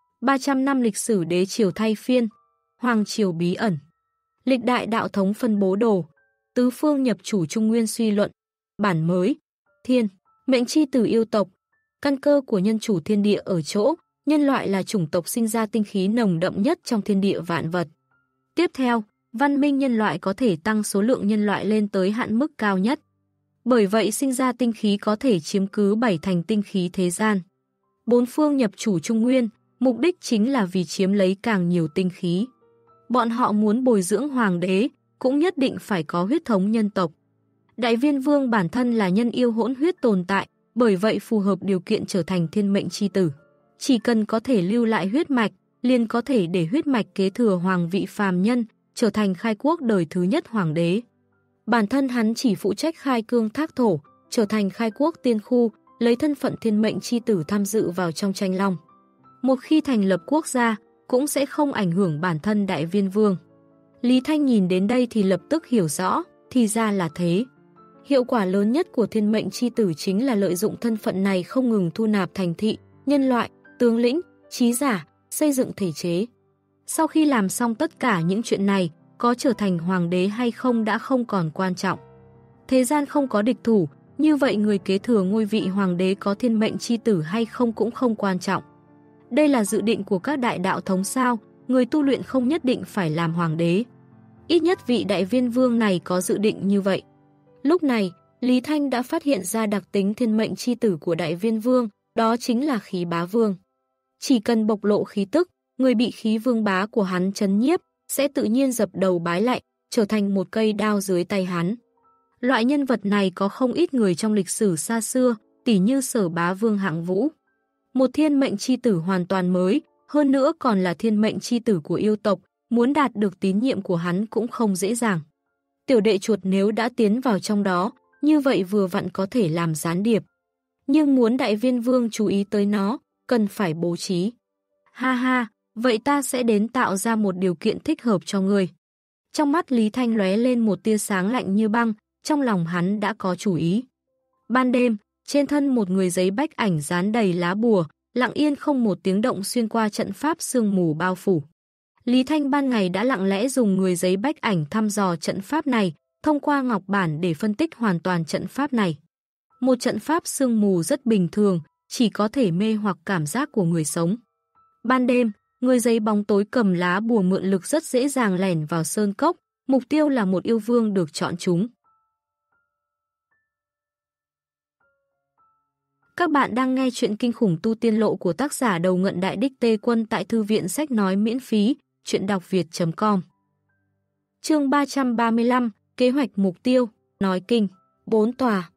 300 năm lịch sử đế triều thay phiên, hoàng triều bí ẩn. Lịch đại đạo thống phân bố đồ, tứ phương nhập chủ trung nguyên suy luận. Bản mới, thiên, mệnh chi tử yêu tộc. Căn cơ của nhân chủ thiên địa ở chỗ, nhân loại là chủng tộc sinh ra tinh khí nồng đậm nhất trong thiên địa vạn vật. Tiếp theo, văn minh nhân loại có thể tăng số lượng nhân loại lên tới hạn mức cao nhất. Bởi vậy sinh ra tinh khí có thể chiếm cứ 7 thành tinh khí thế gian. Bốn phương nhập chủ Trung Nguyên, mục đích chính là vì chiếm lấy càng nhiều tinh khí. Bọn họ muốn bồi dưỡng hoàng đế, cũng nhất định phải có huyết thống nhân tộc. Đại Viên Vương bản thân là nhân yêu hỗn huyết tồn tại, bởi vậy phù hợp điều kiện trở thành thiên mệnh chi tử. Chỉ cần có thể lưu lại huyết mạch, liền có thể để huyết mạch kế thừa hoàng vị phàm nhân, trở thành khai quốc đời thứ nhất hoàng đế. Bản thân hắn chỉ phụ trách khai cương thác thổ, trở thành khai quốc tiên khu, lấy thân phận thiên mệnh chi tử tham dự vào trong tranh long. Một khi thành lập quốc gia, cũng sẽ không ảnh hưởng bản thân Đại Viên Vương. Lý Thanh nhìn đến đây thì lập tức hiểu rõ, thì ra là thế. Hiệu quả lớn nhất của thiên mệnh chi tử chính là lợi dụng thân phận này không ngừng thu nạp thành thị, nhân loại, tướng lĩnh, trí giả, xây dựng thể chế. Sau khi làm xong tất cả những chuyện này, có trở thành hoàng đế hay không đã không còn quan trọng. Thế gian không có địch thủ, như vậy người kế thừa ngôi vị hoàng đế có thiên mệnh chi tử hay không cũng không quan trọng. Đây là dự định của các đại đạo thống sao, người tu luyện không nhất định phải làm hoàng đế. Ít nhất vị Đại Viên Vương này có dự định như vậy. Lúc này, Lý Thanh đã phát hiện ra đặc tính thiên mệnh chi tử của Đại Viên Vương, đó chính là khí bá vương. Chỉ cần bộc lộ khí tức, người bị khí vương bá của hắn trấn nhiếp, sẽ tự nhiên dập đầu bái lạy, trở thành một cây đao dưới tay hắn. Loại nhân vật này có không ít người trong lịch sử xa xưa, tỉ như Sở Bá Vương Hạng Vũ. Một thiên mệnh chi tử hoàn toàn mới, hơn nữa còn là thiên mệnh chi tử của yêu tộc, muốn đạt được tín nhiệm của hắn cũng không dễ dàng. Tiểu đệ chuột nếu đã tiến vào trong đó, như vậy vừa vặn có thể làm gián điệp. Nhưng muốn Đại Viên Vương chú ý tới nó, cần phải bố trí. Ha ha, vậy ta sẽ đến tạo ra một điều kiện thích hợp cho ngươi. Trong mắt Lý Thanh lóe lên một tia sáng lạnh như băng, trong lòng hắn đã có chủ ý. Ban đêm, trên thân một người giấy bách ảnh dán đầy lá bùa, lặng yên không một tiếng động xuyên qua trận pháp sương mù bao phủ. Lý Thanh ban ngày đã lặng lẽ dùng người giấy bách ảnh thăm dò trận pháp này, thông qua ngọc bản để phân tích hoàn toàn trận pháp này. Một trận pháp sương mù rất bình thường, chỉ có thể mê hoặc cảm giác của người sống. Ban đêm, người giấy bóng tối cầm lá bùa mượn lực rất dễ dàng lẻn vào sơn cốc, Mục tiêu là một yêu vương được chọn chúng. Các bạn đang nghe chuyện kinh khủng Tu Tiên Lộ của tác giả Đầu Ngận Đại Đích Tê Quân tại Thư viện Sách Nói miễn phí, chuyện đọc việt.com. Chương 335, Kế hoạch mục tiêu, nói kinh, 4 tòa.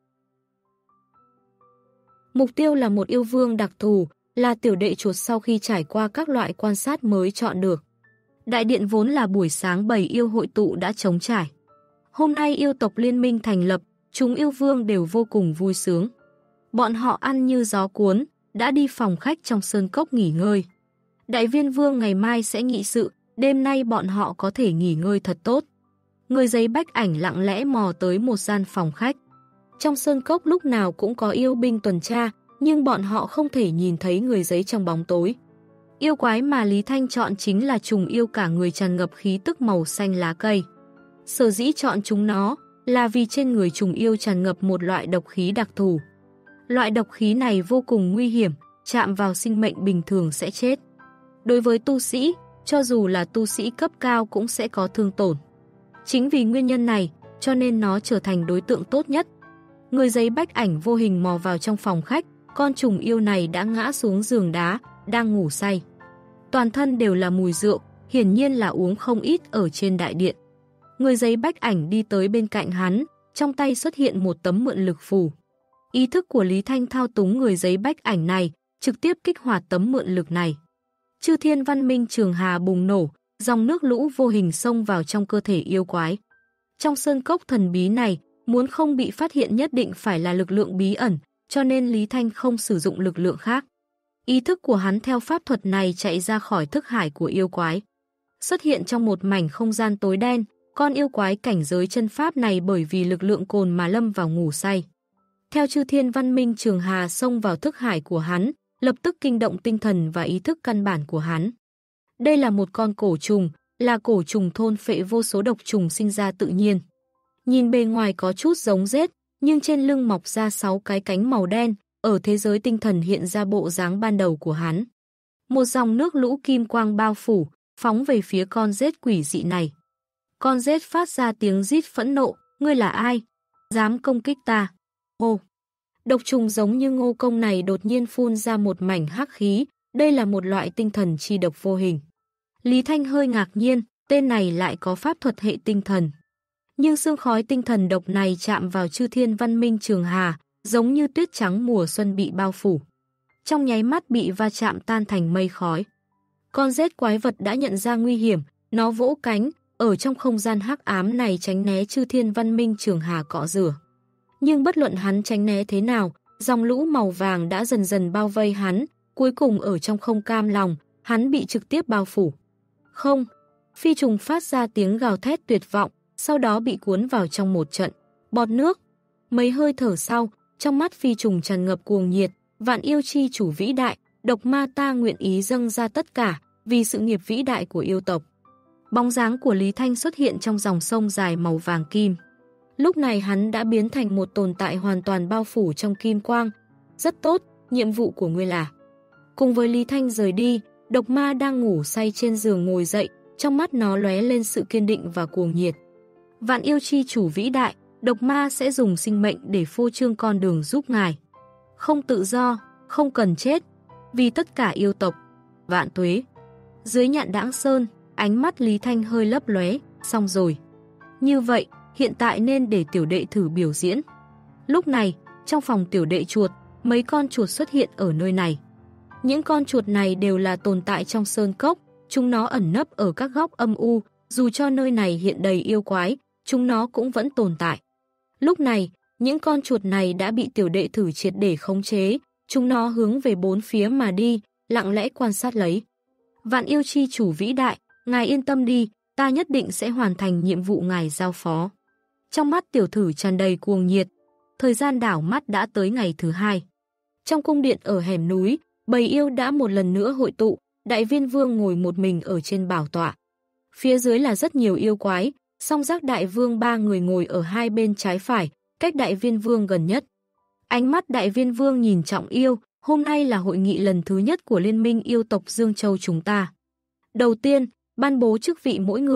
Mục tiêu là một yêu vương đặc thù, là tiểu đệ chuột sau khi trải qua các loại quan sát mới chọn được. Đại điện vốn là buổi sáng bầy yêu hội tụ đã trống trải. Hôm nay yêu tộc liên minh thành lập, chúng yêu vương đều vô cùng vui sướng. Bọn họ ăn như gió cuốn, đã đi phòng khách trong sơn cốc nghỉ ngơi. Đại viên vương ngày mai sẽ nghị sự, đêm nay bọn họ có thể nghỉ ngơi thật tốt. Người giấy bách ảnh lặng lẽ mò tới một gian phòng khách. Trong sơn cốc lúc nào cũng có yêu binh tuần tra, nhưng bọn họ không thể nhìn thấy người giấy trong bóng tối. Yêu quái mà Lý Thanh chọn chính là trùng yêu cả người tràn ngập khí tức màu xanh lá cây. Sở dĩ chọn chúng nó là vì trên người trùng yêu tràn ngập một loại độc khí đặc thù. Loại độc khí này vô cùng nguy hiểm, chạm vào sinh mệnh bình thường sẽ chết. Đối với tu sĩ, cho dù là tu sĩ cấp cao cũng sẽ có thương tổn. Chính vì nguyên nhân này, cho nên nó trở thành đối tượng tốt nhất. Người giấy bách ảnh vô hình mò vào trong phòng khách, con trùng yêu này đã ngã xuống giường đá, đang ngủ say. Toàn thân đều là mùi rượu, hiển nhiên là uống không ít ở trên đại điện. Người giấy bách ảnh đi tới bên cạnh hắn, trong tay xuất hiện một tấm mượn lực phù. Ý thức của Lý Thanh thao túng người giấy bách ảnh này, trực tiếp kích hoạt tấm mượn lực này. Chư thiên văn minh trường hà bùng nổ, dòng nước lũ vô hình xông vào trong cơ thể yêu quái. Trong sơn cốc thần bí này, muốn không bị phát hiện nhất định phải là lực lượng bí ẩn, cho nên Lý Thanh không sử dụng lực lượng khác. Ý thức của hắn theo pháp thuật này chạy ra khỏi thức hải của yêu quái. Xuất hiện trong một mảnh không gian tối đen, con yêu quái cảnh giới chân pháp này bởi vì lực lượng cồn mà lâm vào ngủ say. Theo chư thiên văn minh trường hà xông vào thức hải của hắn, lập tức kinh động tinh thần và ý thức căn bản của hắn. Đây là một con cổ trùng, là cổ trùng thôn phệ vô số độc trùng sinh ra tự nhiên. Nhìn bề ngoài có chút giống rết, nhưng trên lưng mọc ra 6 cái cánh màu đen, ở thế giới tinh thần hiện ra bộ dáng ban đầu của hắn. Một dòng nước lũ kim quang bao phủ, phóng về phía con rết quỷ dị này. Con rết phát ra tiếng rít phẫn nộ, ngươi là ai? Dám công kích ta? Ô! Độc trùng giống như ngô công này đột nhiên phun ra một mảnh hắc khí, đây là một loại tinh thần chi độc vô hình. Lý Thanh hơi ngạc nhiên, tên này lại có pháp thuật hệ tinh thần. Nhưng sương khói tinh thần độc này chạm vào chư thiên văn minh trường hà, giống như tuyết trắng mùa xuân bị bao phủ. Trong nháy mắt bị va chạm tan thành mây khói. Con rết quái vật đã nhận ra nguy hiểm, nó vỗ cánh, ở trong không gian hắc ám này tránh né chư thiên văn minh trường hà cọ rửa. Nhưng bất luận hắn tránh né thế nào, dòng lũ màu vàng đã dần dần bao vây hắn, cuối cùng ở trong không cam lòng, hắn bị trực tiếp bao phủ. Không, phi trùng phát ra tiếng gào thét tuyệt vọng, sau đó bị cuốn vào trong một trận bọt nước. Mấy hơi thở sau, trong mắt phi trùng tràn ngập cuồng nhiệt, vạn yêu chi chủ vĩ đại, độc ma ta nguyện ý dâng ra tất cả, vì sự nghiệp vĩ đại của yêu tộc. Bóng dáng của Lý Thanh xuất hiện trong dòng sông dài màu vàng kim. Lúc này hắn đã biến thành một tồn tại hoàn toàn bao phủ trong kim quang. Rất tốt, nhiệm vụ của ngươi là. Cùng với Lý Thanh rời đi, độc ma đang ngủ say trên giường ngồi dậy, trong mắt nó lóe lên sự kiên định và cuồng nhiệt. Vạn yêu chi chủ vĩ đại, độc ma sẽ dùng sinh mệnh để phô trương con đường giúp ngài. Không tự do, không cần chết, vì tất cả yêu tộc. Vạn tuế. Dưới nhạn đãng sơn, ánh mắt Lý Thanh hơi lấp lóe, xong rồi. Như vậy, hiện tại nên để tiểu đệ thử biểu diễn. Lúc này, trong phòng tiểu đệ chuột, mấy con chuột xuất hiện ở nơi này. Những con chuột này đều là tồn tại trong sơn cốc, chúng nó ẩn nấp ở các góc âm u, dù cho nơi này hiện đầy yêu quái, chúng nó cũng vẫn tồn tại. Lúc này, những con chuột này đã bị tiểu đệ thử triệt để khống chế, chúng nó hướng về bốn phía mà đi, lặng lẽ quan sát lấy. Vạn yêu chi chủ vĩ đại, ngài yên tâm đi, ta nhất định sẽ hoàn thành nhiệm vụ ngài giao phó. Trong mắt tiểu thử tràn đầy cuồng nhiệt, thời gian đảo mắt đã tới ngày thứ 2. Trong cung điện ở hẻm núi, bầy yêu đã một lần nữa hội tụ, đại viên vương ngồi một mình ở trên bảo tọa. Phía dưới là rất nhiều yêu quái, song giác đại vương 3 người ngồi ở hai bên trái phải, cách đại viên vương gần nhất. Ánh mắt đại viên vương nhìn trọng yêu, hôm nay là hội nghị lần thứ nhất của Liên minh yêu tộc Dương Châu chúng ta. Đầu tiên, ban bố chức vị mỗi người,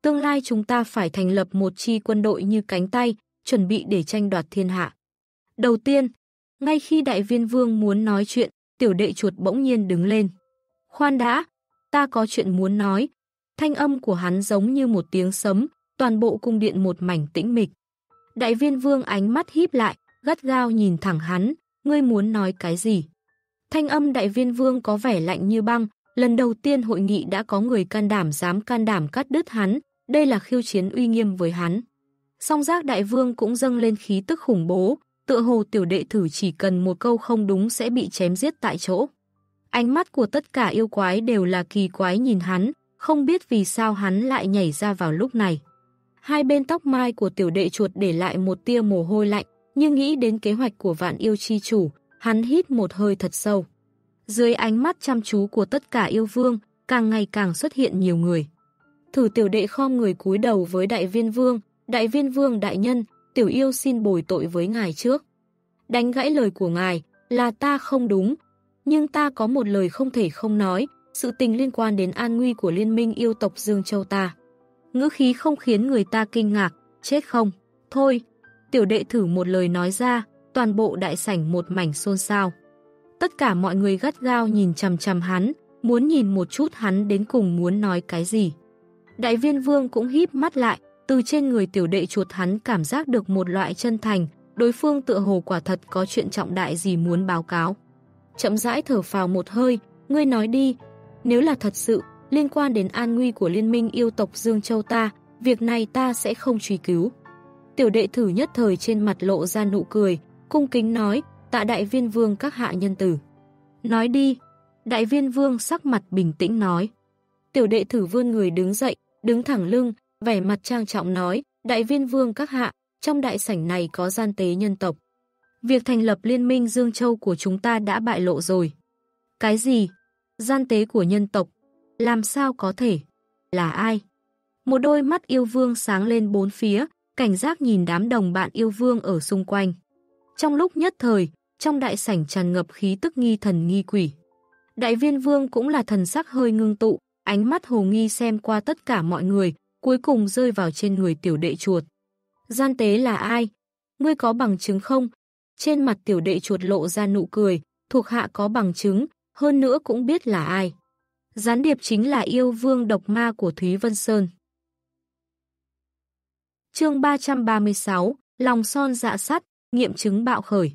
Tương lai chúng ta phải thành lập một chi quân đội như cánh tay, chuẩn bị để tranh đoạt thiên hạ. Đầu tiên, ngay khi Đại Viên Vương muốn nói chuyện, tiểu đệ chuột bỗng nhiên đứng lên. Khoan đã, ta có chuyện muốn nói. Thanh âm của hắn giống như một tiếng sấm, toàn bộ cung điện một mảnh tĩnh mịch. Đại Viên Vương ánh mắt híp lại, gắt gao nhìn thẳng hắn, ngươi muốn nói cái gì? Thanh âm Đại Viên Vương có vẻ lạnh như băng, lần đầu tiên hội nghị đã có người dám can đảm cắt đứt hắn, đây là khiêu chiến uy nghiêm với hắn. Song Giác Đại Vương cũng dâng lên khí tức khủng bố, tựa hồ tiểu đệ thử chỉ cần một câu không đúng sẽ bị chém giết tại chỗ. Ánh mắt của tất cả yêu quái đều là kỳ quái nhìn hắn, không biết vì sao hắn lại nhảy ra vào lúc này. Hai bên tóc mai của tiểu đệ chuột để lại một tia mồ hôi lạnh, nhưng nghĩ đến kế hoạch của Vạn Yêu Chi Chủ, hắn hít một hơi thật sâu. Dưới ánh mắt chăm chú của tất cả yêu vương, càng ngày càng xuất hiện nhiều người. Thử tiểu đệ khom người cúi đầu với Đại Viên Vương, Đại Viên Vương đại nhân, tiểu yêu xin bồi tội với ngài trước. Đánh gãy lời của ngài, là ta không đúng, nhưng ta có một lời không thể không nói, sự tình liên quan đến an nguy của liên minh yêu tộc Dương Châu ta. Ngữ khí không khiến người ta kinh ngạc, chết không? Thôi, tiểu đệ thử một lời nói ra, toàn bộ đại sảnh một mảnh xôn xao. Tất cả mọi người gắt gao nhìn chằm chằm hắn, muốn nhìn một chút hắn đến cùng muốn nói cái gì. Đại Viên Vương cũng híp mắt lại, từ trên người tiểu đệ chuột hắn cảm giác được một loại chân thành, đối phương tựa hồ quả thật có chuyện trọng đại gì muốn báo cáo. Chậm rãi thở phào một hơi, ngươi nói đi, nếu là thật sự, liên quan đến an nguy của liên minh yêu tộc Dương Châu ta, việc này ta sẽ không truy cứu. Tiểu đệ thử nhất thời trên mặt lộ ra nụ cười, cung kính nói, tạ Đại Viên Vương các hạ nhân tử. Nói đi, Đại Viên Vương sắc mặt bình tĩnh nói. Tiểu đệ thử vươn người đứng dậy, đứng thẳng lưng, vẻ mặt trang trọng nói, Đại Viên Vương các hạ, trong đại sảnh này có gian tế nhân tộc. Việc thành lập liên minh Dương Châu của chúng ta đã bại lộ rồi. Cái gì? Gian tế của nhân tộc? Làm sao có thể? Là ai? Một đôi mắt yêu vương sáng lên bốn phía, cảnh giác nhìn đám đồng bạn yêu vương ở xung quanh. Trong lúc nhất thời, trong đại sảnh tràn ngập khí tức nghi thần nghi quỷ. Đại Viên Vương cũng là thần sắc hơi ngưng tụ, ánh mắt hồ nghi xem qua tất cả mọi người, cuối cùng rơi vào trên người tiểu đệ chuột. Gian tế là ai? Ngươi có bằng chứng không? Trên mặt tiểu đệ chuột lộ ra nụ cười, thuộc hạ có bằng chứng, hơn nữa cũng biết là ai. Gián điệp chính là yêu vương độc ma của Thúy Vân Sơn. Chương 336, lòng son dạ sắt, nghiệm chứng bạo khởi.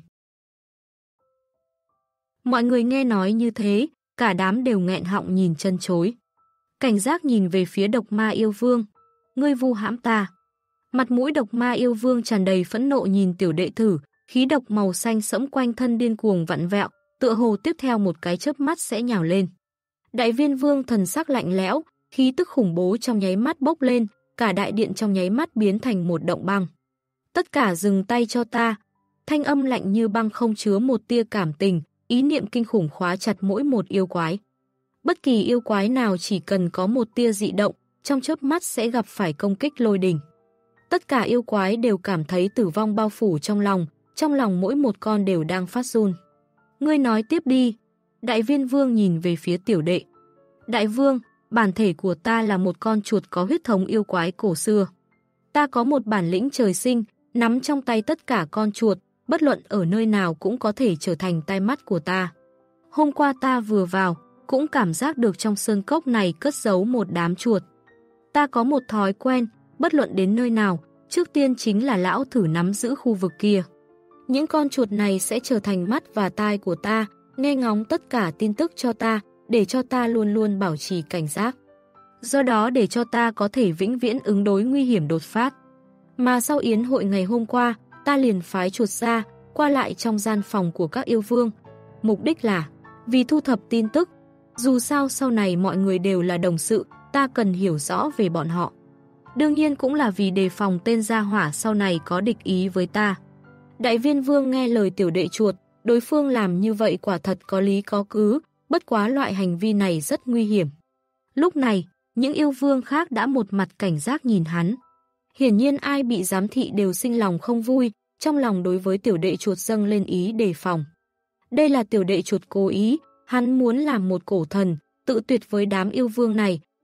Mọi người nghe nói như thế, cả đám đều nghẹn họng nhìn chân chối. Cảnh giác nhìn về phía độc ma yêu vương. Ngươi vu hãm ta. Mặt mũi độc ma yêu vương tràn đầy phẫn nộ nhìn tiểu đệ thử, khí độc màu xanh sẫm quanh thân điên cuồng vặn vẹo, tựa hồ tiếp theo một cái chớp mắt sẽ nhào lên. Đại Viên Vương thần sắc lạnh lẽo, khí tức khủng bố trong nháy mắt bốc lên, cả đại điện trong nháy mắt biến thành một động băng. Tất cả dừng tay cho ta. Thanh âm lạnh như băng không chứa một tia cảm tình, ý niệm kinh khủng khóa chặt mỗi một yêu quái. Bất kỳ yêu quái nào chỉ cần có một tia dị động, trong chớp mắt sẽ gặp phải công kích lôi đình. Tất cả yêu quái đều cảm thấy tử vong bao phủ trong lòng mỗi một con đều đang phát run. Ngươi nói tiếp đi. Đại Viên Vương nhìn về phía tiểu đệ. Đại Vương, bản thể của ta là một con chuột có huyết thống yêu quái cổ xưa. Ta có một bản lĩnh trời sinh, nắm trong tay tất cả con chuột, bất luận ở nơi nào cũng có thể trở thành tai mắt của ta. Hôm qua ta vừa vào, cũng cảm giác được trong sơn cốc này cất giấu một đám chuột. Ta có một thói quen, bất luận đến nơi nào, trước tiên chính là lão thử nắm giữ khu vực kia. Những con chuột này sẽ trở thành mắt và tai của ta, nghe ngóng tất cả tin tức cho ta, để cho ta luôn luôn bảo trì cảnh giác. Do đó để cho ta có thể vĩnh viễn ứng đối nguy hiểm đột phát. Mà sau yến hội ngày hôm qua, ta liền phái chuột ra, qua lại trong gian phòng của các yêu vương. Mục đích là vì thu thập tin tức. Dù sao sau này mọi người đều là đồng sự, ta cần hiểu rõ về bọn họ. Đương nhiên cũng là vì đề phòng tên gia hỏa sau này có địch ý với ta. Đại Viên Vương nghe lời tiểu đệ chuột, đối phương làm như vậy quả thật có lý có cứ, bất quá loại hành vi này rất nguy hiểm. Lúc này, những yêu vương khác đã một mặt cảnh giác nhìn hắn. Hiển nhiên ai bị giám thị đều sinh lòng không vui, trong lòng đối với tiểu đệ chuột dâng lên ý đề phòng. Đây là tiểu đệ chuột cố ý, hắn muốn làm một cổ thần, tự tuyệt với đám yêu vương này,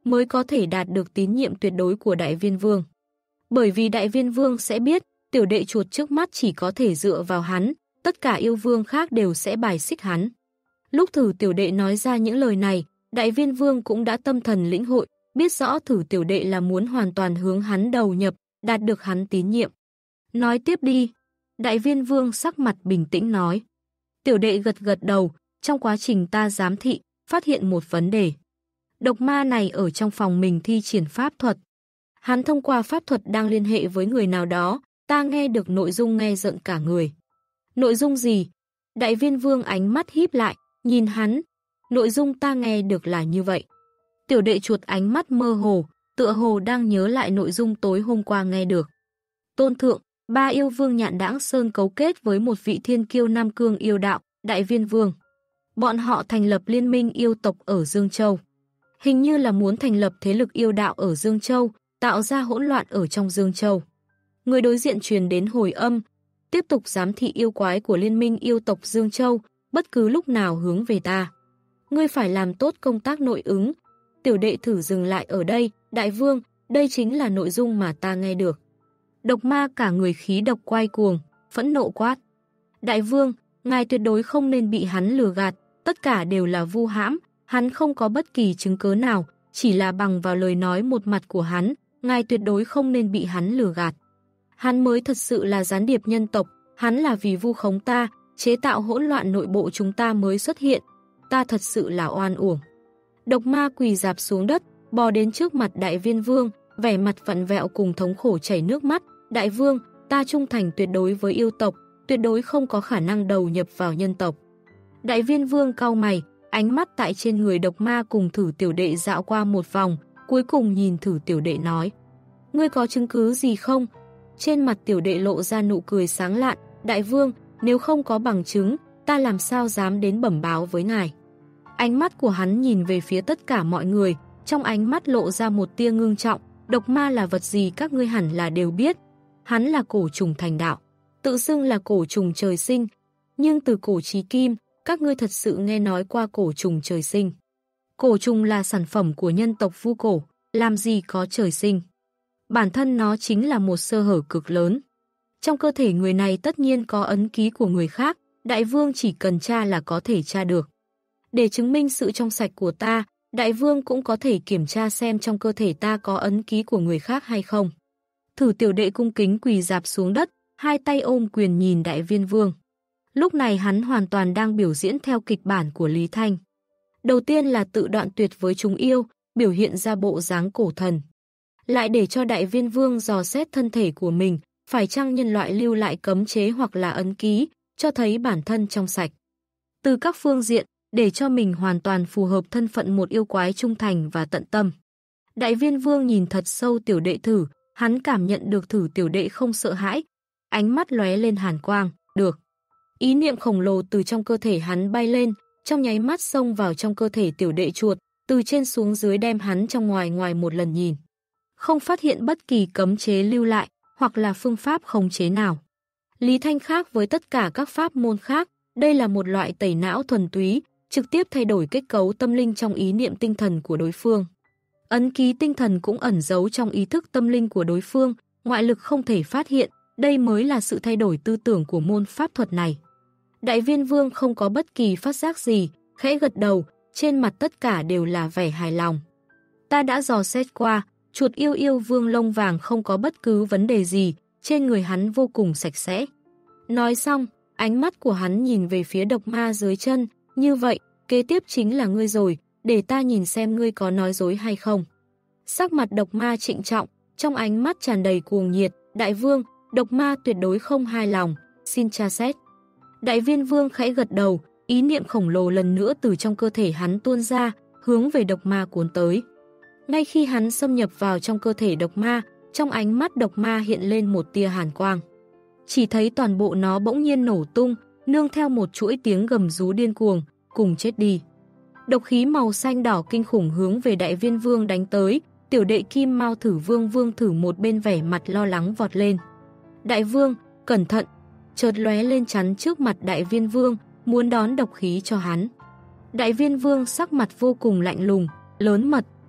mới có thể đạt được tín nhiệm tuyệt đối của Đại Viên Vương. Bởi vì Đại Viên Vương sẽ biết, tiểu đệ chuột trước mắt chỉ có thể dựa vào hắn, tất cả yêu vương khác đều sẽ bài xích hắn. Lúc Thử tiểu đệ nói ra những lời này, Đại Viên Vương cũng đã tâm thần lĩnh hội, biết rõ Thử tiểu đệ là muốn hoàn toàn hướng hắn đầu nhập, đạt được hắn tín nhiệm. Nói tiếp đi. Đại Viên Vương sắc mặt bình tĩnh nói. Tiểu đệ gật gật đầu, trong quá trình ta giám thị, phát hiện một vấn đề. Độc ma này ở trong phòng mình thi triển pháp thuật. Hắn thông qua pháp thuật đang liên hệ với người nào đó, ta nghe được nội dung nghe rợn cả người. Nội dung gì? Đại Viên Vương ánh mắt híp lại, nhìn hắn. Nội dung ta nghe được là như vậy. Tiểu đệ chuột ánh mắt mơ hồ, tựa hồ đang nhớ lại nội dung tối hôm qua nghe được. Tôn thượng, 3 yêu vương Nhạn Đãng Sơn cấu kết với một vị thiên kiêu Nam Cương yêu đạo, Đại Viên Vương. Bọn họ thành lập liên minh yêu tộc ở Dương Châu. Hình như là muốn thành lập thế lực yêu đạo ở Dương Châu, tạo ra hỗn loạn ở trong Dương Châu. Người đối diện truyền đến hồi âm, tiếp tục giám thị yêu quái của liên minh yêu tộc Dương Châu, bất cứ lúc nào hướng về ta. Ngươi phải làm tốt công tác nội ứng. Tiểu đệ thử dừng lại ở đây, Đại Vương, đây chính là nội dung mà ta nghe được. Độc ma cả người khí độc quay cuồng, phẫn nộ quát. Đại Vương, ngài tuyệt đối không nên bị hắn lừa gạt, tất cả đều là vu hãm, hắn không có bất kỳ chứng cớ nào, chỉ là bằng vào lời nói một mặt của hắn, ngài tuyệt đối không nên bị hắn lừa gạt. Hắn mới thật sự là gián điệp nhân tộc, hắn là vì vu khống ta, chế tạo hỗn loạn nội bộ chúng ta mới xuất hiện, ta thật sự là oan uổng. Độc ma quỳ rạp xuống đất, bò đến trước mặt Đại Viên Vương, vẻ mặt vặn vẹo cùng thống khổ chảy nước mắt. Đại Vương, ta trung thành tuyệt đối với yêu tộc, tuyệt đối không có khả năng đầu nhập vào nhân tộc. Đại Viên Vương cau mày, ánh mắt tại trên người độc ma cùng Thử tiểu đệ dạo qua một vòng, cuối cùng nhìn Thử tiểu đệ nói. Ngươi có chứng cứ gì không? Trên mặt tiểu đệ lộ ra nụ cười sáng lạn. Đại Vương, nếu không có bằng chứng, ta làm sao dám đến bẩm báo với ngài. Ánh mắt của hắn nhìn về phía tất cả mọi người, trong ánh mắt lộ ra một tia ngưng trọng. Độc ma là vật gì các ngươi hẳn là đều biết. Hắn là cổ trùng thành đạo, tự xưng là cổ trùng trời sinh. Nhưng từ cổ chí kim, các ngươi thật sự nghe nói qua cổ trùng trời sinh. Cổ trùng là sản phẩm của nhân tộc Vu Cổ, làm gì có trời sinh. Bản thân nó chính là một sơ hở cực lớn. Trong cơ thể người này tất nhiên có ấn ký của người khác, Đại Vương chỉ cần tra là có thể tra được. Để chứng minh sự trong sạch của ta, Đại Vương cũng có thể kiểm tra xem trong cơ thể ta có ấn ký của người khác hay không. Thử tiểu đệ cung kính quỳ rạp xuống đất, hai tay ôm quyền nhìn Đại Viên Vương. Lúc này hắn hoàn toàn đang biểu diễn theo kịch bản của Lý Thanh. Đầu tiên là tự đoạn tuyệt với chúng yêu, biểu hiện ra bộ dáng cổ thần. Lại để cho Đại Viên Vương dò xét thân thể của mình, phải chăng nhân loại lưu lại cấm chế hoặc là ấn ký, cho thấy bản thân trong sạch. Từ các phương diện, để cho mình hoàn toàn phù hợp thân phận một yêu quái trung thành và tận tâm. Đại Viên Vương nhìn thật sâu tiểu đệ Thử, hắn cảm nhận được Thử tiểu đệ không sợ hãi, ánh mắt lóe lên hàn quang, được. Ý niệm khổng lồ từ trong cơ thể hắn bay lên, trong nháy mắt xông vào trong cơ thể tiểu đệ chuột, từ trên xuống dưới đem hắn trong ngoài một lần nhìn. Không phát hiện bất kỳ cấm chế lưu lại, hoặc là phương pháp khống chế nào. Lý Thanh khác với tất cả các pháp môn khác, đây là một loại tẩy não thuần túy, trực tiếp thay đổi kết cấu tâm linh trong ý niệm tinh thần của đối phương. Ấn ký tinh thần cũng ẩn giấu trong ý thức tâm linh của đối phương, ngoại lực không thể phát hiện, đây mới là sự thay đổi tư tưởng của môn pháp thuật này. Đại Viên Vương không có bất kỳ phát giác gì, khẽ gật đầu, trên mặt tất cả đều là vẻ hài lòng. Ta đã dò xét qua, chuột yêu vương lông vàng không có bất cứ vấn đề gì, trên người hắn vô cùng sạch sẽ. Nói xong, ánh mắt của hắn nhìn về phía độc ma dưới chân, như vậy, kế tiếp chính là ngươi rồi, để ta nhìn xem ngươi có nói dối hay không. Sắc mặt độc ma trịnh trọng, trong ánh mắt tràn đầy cuồng nhiệt. Đại Vương, độc ma tuyệt đối không hài lòng, xin tra xét. Đại Viên Vương khẽ gật đầu, ý niệm khổng lồ lần nữa từ trong cơ thể hắn tuôn ra, hướng về độc ma cuốn tới. Ngay khi hắn xâm nhập vào trong cơ thể độc ma, trong ánh mắt độc ma hiện lên một tia hàn quang. Chỉ thấy toàn bộ nó bỗng nhiên nổ tung, nương theo một chuỗi tiếng gầm rú điên cuồng, cùng chết đi. Độc khí màu xanh đỏ kinh khủng hướng về Đại Viên Vương đánh tới, tiểu đệ Kim Mao Thử Vương Thử một bên vẻ mặt lo lắng vọt lên. Đại Vương, cẩn thận! Chợt lóe lên chắn trước mặt Đại Viên Vương, muốn đón độc khí cho hắn. Đại Viên Vương sắc mặt vô cùng lạnh lùng, lớn mật.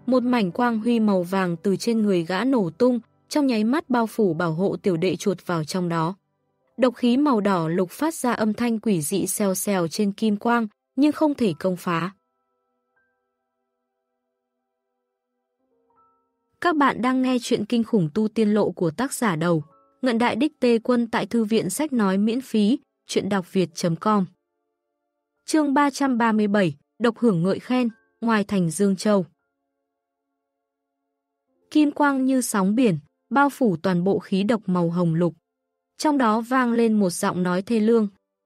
Một mảnh quang huy màu vàng từ trên người gã nổ tung, trong nháy mắt bao phủ bảo hộ tiểu đệ chuột vào trong đó. Độc khí màu đỏ lục phát ra âm thanh quỷ dị xèo xèo trên kim quang, nhưng không thể công phá. Các bạn đang nghe chuyện kinh khủng tu tiên lộ của tác giả Đầu. Ngận Đại Đích Tê Quân tại Thư viện Sách Nói miễn phí, chuyện đọc việt.com. Chương 337, độc hưởng ngợi khen, ngoài thành Dương Châu. Kim quang như sóng biển, bao phủ toàn bộ khí độc màu hồng lục. Trong đó vang lên một giọng nói thê lương.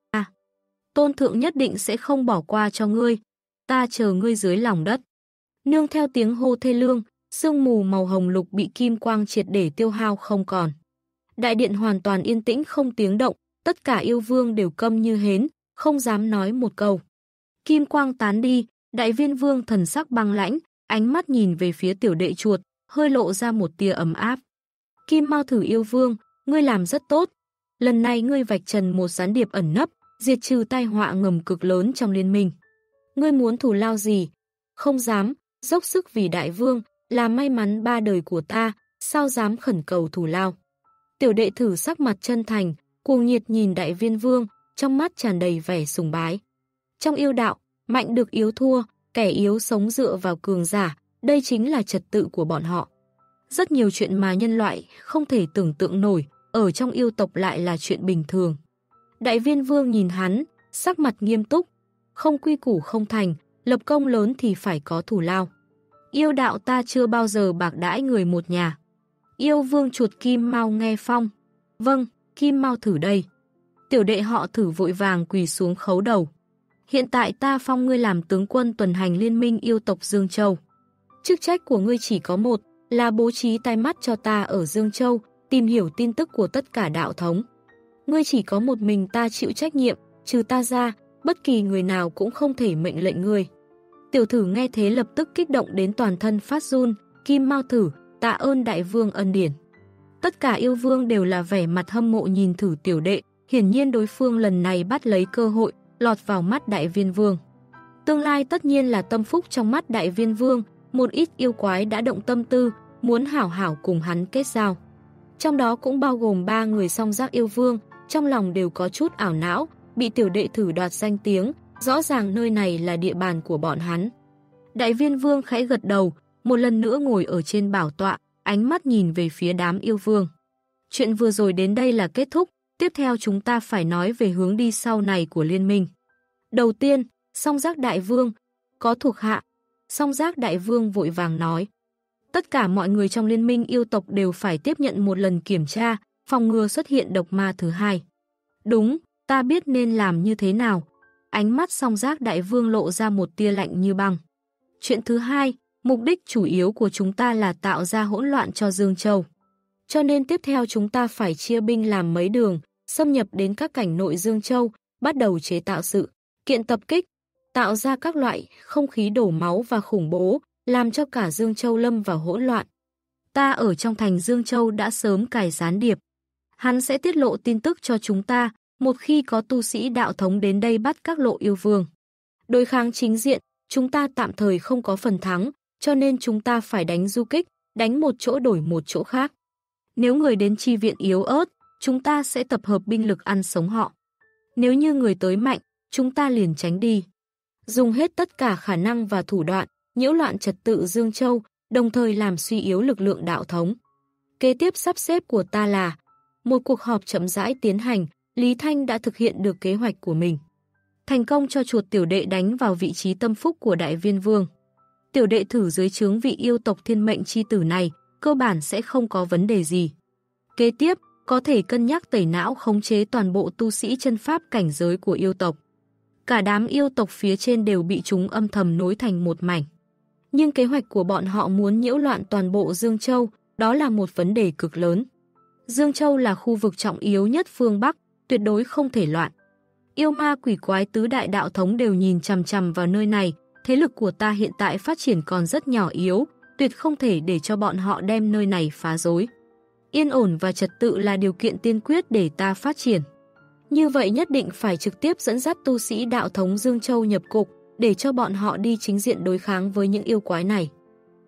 Tôn thượng nhất định sẽ không bỏ qua cho ngươi, ta chờ ngươi dưới lòng đất. Nương theo tiếng hô thê lương, sương mù màu hồng lục bị kim quang triệt để tiêu hao không còn. Đại điện hoàn toàn yên tĩnh không tiếng động, tất cả yêu vương đều câm như hến, không dám nói một câu. Kim quang tán đi, Đại Viên Vương thần sắc băng lãnh, ánh mắt nhìn về phía tiểu đệ chuột, hơi lộ ra một tia ấm áp. Kim Mao Thử yêu vương, ngươi làm rất tốt. Lần này ngươi vạch trần một gián điệp ẩn nấp, diệt trừ tai họa ngầm cực lớn trong liên minh. Ngươi muốn thù lao gì? Không dám, dốc sức vì đại vương, là may mắn 3 đời của ta, sao dám khẩn cầu thù lao. Tiểu đệ Thử sắc mặt chân thành, cuồng nhiệt nhìn Đại Viên Vương, trong mắt tràn đầy vẻ sùng bái. Trong yêu đạo, mạnh được yếu thua, kẻ yếu sống dựa vào cường giả, đây chính là trật tự của bọn họ. Rất nhiều chuyện mà nhân loại không thể tưởng tượng nổi, ở trong yêu tộc lại là chuyện bình thường. Đại Viên Vương nhìn hắn, sắc mặt nghiêm túc, không quy củ không thành, lập công lớn thì phải có thù lao. Yêu đạo ta chưa bao giờ bạc đãi người một nhà. Yêu vương chuột Kim Mao nghe phong. Vâng, Kim Mao Thử đây. Tiểu đệ họ Thử vội vàng quỳ xuống khấu đầu. Hiện tại ta phong ngươi làm tướng quân tuần hành liên minh yêu tộc Dương Châu. Chức trách của ngươi chỉ có một, là bố trí tai mắt cho ta ở Dương Châu, tìm hiểu tin tức của tất cả đạo thống. Ngươi chỉ có một mình ta chịu trách nhiệm, trừ ta ra, bất kỳ người nào cũng không thể mệnh lệnh ngươi. Tiểu Thử nghe thế lập tức kích động đến toàn thân phát run. Kim Mao Thử, tạ ơn đại vương ân điển. Tất cả yêu vương đều là vẻ mặt hâm mộ nhìn Thử tiểu đệ, hiển nhiên đối phương lần này bắt lấy cơ hội, lọt vào mắt Đại Viên Vương. Tương lai tất nhiên là tâm phúc trong mắt Đại Viên Vương, một ít yêu quái đã động tâm tư, muốn hảo hảo cùng hắn kết giao. Trong đó cũng bao gồm 3 người song giác yêu vương, trong lòng đều có chút ảo não, bị tiểu đệ Thử đoạt danh tiếng, rõ ràng nơi này là địa bàn của bọn hắn. Đại Viên Vương khẽ gật đầu, một lần nữa ngồi ở trên bảo tọa, ánh mắt nhìn về phía đám yêu vương. Chuyện vừa rồi đến đây là kết thúc, tiếp theo chúng ta phải nói về hướng đi sau này của liên minh. Đầu tiên, song giác đại vương, có thuộc hạ. Song giác đại vương vội vàng nói. Tất cả mọi người trong liên minh yêu tộc đều phải tiếp nhận một lần kiểm tra, phòng ngừa xuất hiện độc ma thứ hai. Đúng, ta biết nên làm như thế nào. Ánh mắt song giác đại vương lộ ra một tia lạnh như băng. Chuyện thứ hai, mục đích chủ yếu của chúng ta là tạo ra hỗn loạn cho Dương Châu. Cho nên tiếp theo chúng ta phải chia binh làm mấy đường, xâm nhập đến các cảnh nội Dương Châu, bắt đầu chế tạo sự kiện tập kích, tạo ra các loại không khí đổ máu và khủng bố, làm cho cả Dương Châu lâm vào hỗn loạn. Ta ở trong thành Dương Châu đã sớm cài gián điệp. Hắn sẽ tiết lộ tin tức cho chúng ta, một khi có tu sĩ đạo thống đến đây bắt các lộ yêu vương. Đối kháng chính diện, chúng ta tạm thời không có phần thắng, cho nên chúng ta phải đánh du kích, đánh một chỗ đổi một chỗ khác. Nếu người đến chi viện yếu ớt, chúng ta sẽ tập hợp binh lực ăn sống họ. Nếu như người tới mạnh, chúng ta liền tránh đi. Dùng hết tất cả khả năng và thủ đoạn, nhiễu loạn trật tự Dương Châu, đồng thời làm suy yếu lực lượng đạo thống. Kế tiếp sắp xếp của ta là một cuộc họp chậm rãi tiến hành. Lý Thanh đã thực hiện được kế hoạch của mình. Thành công cho chuột tiểu đệ đánh vào vị trí tâm phúc của Đại Viên Vương. Tiểu đệ Thử dưới trướng vị yêu tộc thiên mệnh chi tử này, cơ bản sẽ không có vấn đề gì. Kế tiếp, có thể cân nhắc tẩy não khống chế toàn bộ tu sĩ chân pháp cảnh giới của yêu tộc. Cả đám yêu tộc phía trên đều bị chúng âm thầm nối thành một mảnh. Nhưng kế hoạch của bọn họ muốn nhiễu loạn toàn bộ Dương Châu, đó là một vấn đề cực lớn. Dương Châu là khu vực trọng yếu nhất phương Bắc, tuyệt đối không thể loạn. Yêu ma quỷ quái tứ đại đạo thống đều nhìn chằm chằm vào nơi này, thế lực của ta hiện tại phát triển còn rất nhỏ yếu, tuyệt không thể để cho bọn họ đem nơi này phá rối. Yên ổn và trật tự là điều kiện tiên quyết để ta phát triển. Như vậy nhất định phải trực tiếp dẫn dắt tu sĩ đạo thống Dương Châu nhập cục, để cho bọn họ đi chính diện đối kháng với những yêu quái này.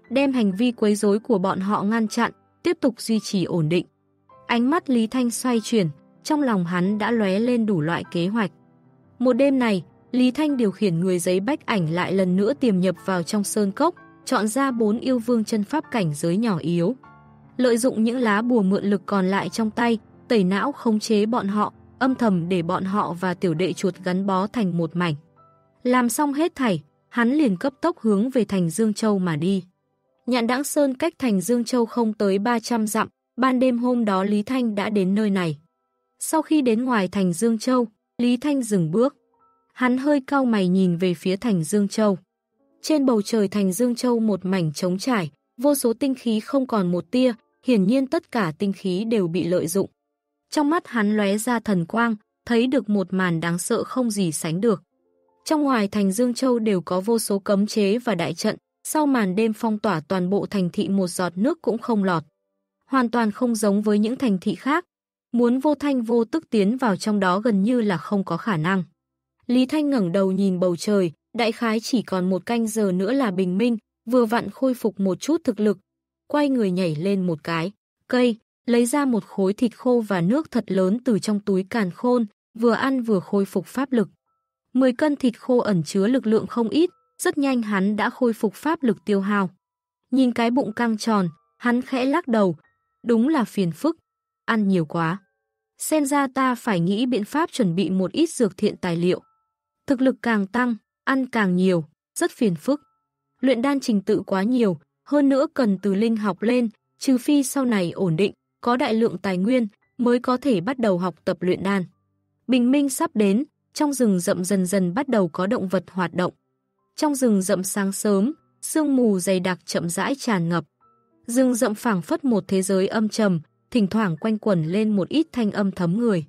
đem hành vi quấy rối của bọn họ ngăn chặn, tiếp tục duy trì ổn định. Ánh mắt Lý Thanh xoay chuyển, trong lòng hắn đã lóe lên đủ loại kế hoạch. Một đêm này, Lý Thanh điều khiển người giấy bách ảnh lại lần nữa tiềm nhập vào trong sơn cốc, chọn ra 4 yêu vương chân pháp cảnh giới nhỏ yếu. Lợi dụng những lá bùa mượn lực còn lại trong tay, tẩy não khống chế bọn họ, âm thầm để bọn họ và tiểu đệ chuột gắn bó thành một mảnh. Làm xong hết thảy, hắn liền cấp tốc hướng về thành Dương Châu mà đi. Nhạn Đãng Sơn cách thành Dương Châu không tới 300 dặm, ban đêm hôm đó Lý Thanh đã đến nơi này. Sau khi đến ngoài thành Dương Châu, Lý Thanh dừng bước. Hắn hơi cau mày nhìn về phía thành Dương Châu. Trên bầu trời thành Dương Châu một mảnh trống trải, vô số tinh khí không còn một tia, hiển nhiên tất cả tinh khí đều bị lợi dụng. Trong mắt hắn lóe ra thần quang, thấy được một màn đáng sợ không gì sánh được. Trong ngoài thành Dương Châu đều có vô số cấm chế và đại trận, sau màn đêm phong tỏa toàn bộ thành thị một giọt nước cũng không lọt. Hoàn toàn không giống với những thành thị khác, muốn vô thanh vô tức tiến vào trong đó gần như là không có khả năng. Lý Thanh ngẩng đầu nhìn bầu trời, đại khái chỉ còn một canh giờ nữa là bình minh, vừa vặn khôi phục một chút thực lực. Quay người nhảy lên một cái cây, lấy ra một khối thịt khô và nước thật lớn từ trong túi càn khôn, vừa ăn vừa khôi phục pháp lực. 10 cân thịt khô ẩn chứa lực lượng không ít, rất nhanh hắn đã khôi phục pháp lực tiêu hao. Nhìn cái bụng căng tròn, hắn khẽ lắc đầu, đúng là phiền phức, ăn nhiều quá. Xem ra ta phải nghĩ biện pháp chuẩn bị một ít dược thiện tài liệu. Thực lực càng tăng, ăn càng nhiều, rất phiền phức. Luyện đan trình tự quá nhiều, hơn nữa cần từ linh học lên, trừ phi sau này ổn định, có đại lượng tài nguyên, mới có thể bắt đầu học tập luyện đan. Bình minh sắp đến, trong rừng rậm dần dần bắt đầu có động vật hoạt động. Trong rừng rậm sáng sớm, sương mù dày đặc chậm rãi tràn ngập. Rừng rậm phảng phất một thế giới âm trầm, thỉnh thoảng quanh quẩn lên một ít thanh âm thấm người.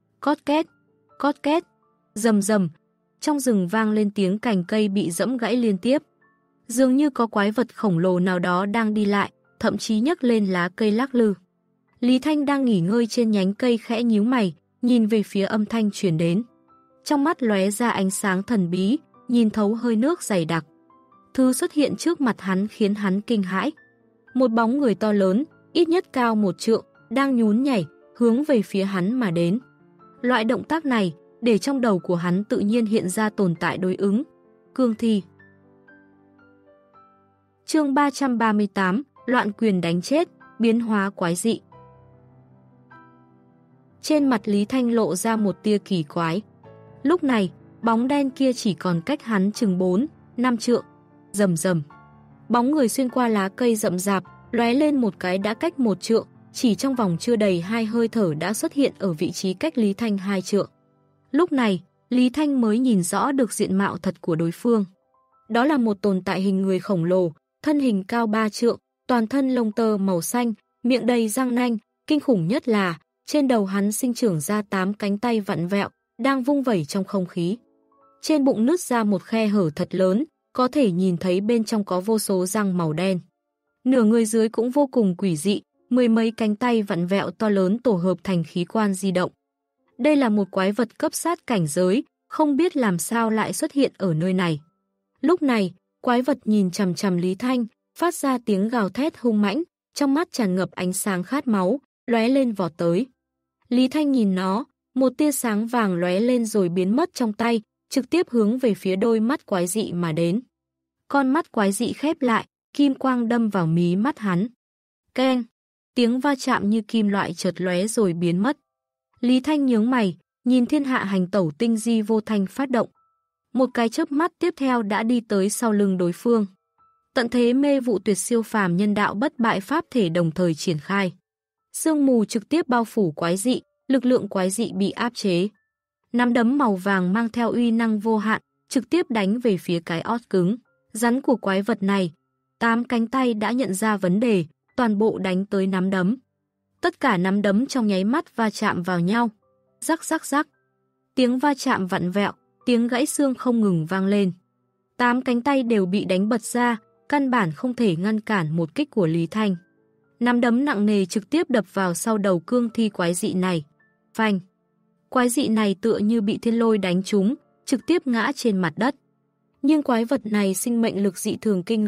Cót két, rầm rầm, trong rừng vang lên tiếng cành cây bị giẫm gãy liên tiếp. Dường như có quái vật khổng lồ nào đó đang đi lại, thậm chí nhấc lên lá cây lắc lư. Lý Thanh đang nghỉ ngơi trên nhánh cây khẽ nhíu mày, nhìn về phía âm thanh truyền đến. Trong mắt lóe ra ánh sáng thần bí, nhìn thấu hơi nước dày đặc. Thứ xuất hiện trước mặt hắn khiến hắn kinh hãi. Một bóng người to lớn, ít nhất cao 1 trượng, đang nhún nhảy, hướng về phía hắn mà đến. Loại động tác này, để trong đầu của hắn tự nhiên hiện ra tồn tại đối ứng. Cương thi. Chương 338, loạn quyền đánh chết, biến hóa quái dị. Trên mặt Lý Thanh lộ ra một tia kỳ quái. Lúc này, bóng đen kia chỉ còn cách hắn chừng 4-5 trượng. Rầm rầm. Bóng người xuyên qua lá cây rậm rạp, lóe lên một cái đã cách 1 trượng, chỉ trong vòng chưa đầy 2 hơi thở đã xuất hiện ở vị trí cách Lý Thanh 2 trượng. Lúc này, Lý Thanh mới nhìn rõ được diện mạo thật của đối phương. Đó là một tồn tại hình người khổng lồ, thân hình cao 3 trượng, toàn thân lông tơ màu xanh, miệng đầy răng nanh, kinh khủng nhất là trên đầu hắn sinh trưởng ra 8 cánh tay vặn vẹo, đang vung vẩy trong không khí. Trên bụng nứt ra một khe hở thật lớn, có thể nhìn thấy bên trong có vô số răng màu đen. Nửa người dưới cũng vô cùng quỷ dị, 10 mấy cánh tay vặn vẹo to lớn tổ hợp thành khí quan di động. Đây là một quái vật cấp sát cảnh giới, không biết làm sao lại xuất hiện ở nơi này. Lúc này, quái vật nhìn chằm chằm Lý Thanh, phát ra tiếng gào thét hung mãnh, trong mắt tràn ngập ánh sáng khát máu, lóe lên vọt tới. Lý Thanh nhìn nó, một tia sáng vàng lóe lên rồi biến mất trong tay, trực tiếp hướng về phía đôi mắt quái dị mà đến. Con mắt quái dị khép lại, kim quang đâm vào mí mắt hắn. Keng! Tiếng va chạm như kim loại chợt lóe rồi biến mất. Lý Thanh nhướng mày, nhìn thiên hạ hành tẩu tinh di vô thanh phát động. Một cái chớp mắt tiếp theo đã đi tới sau lưng đối phương. Tận thế mê vụ tuyệt siêu phàm nhân đạo bất bại pháp thể đồng thời triển khai. Sương mù trực tiếp bao phủ quái dị, lực lượng quái dị bị áp chế. Nắm đấm màu vàng mang theo uy năng vô hạn, trực tiếp đánh về phía cái ót cứng, rắn của quái vật này. 8 cánh tay đã nhận ra vấn đề, toàn bộ đánh tới nắm đấm. Tất cả nắm đấm trong nháy mắt va chạm vào nhau. Rắc rắc rắc. Tiếng va chạm vặn vẹo, tiếng gãy xương không ngừng vang lên. 8 cánh tay đều bị đánh bật ra, căn bản không thể ngăn cản một kích của Lý Thanh. Nắm đấm nặng nề trực tiếp đập vào sau đầu cương thi quái dị này. Phanh. Quái dị này tựa như bị thiên lôi đánh trúng, trực tiếp ngã trên mặt đất. Nhưng quái vật này sinh mệnh lực dị thường kinh người,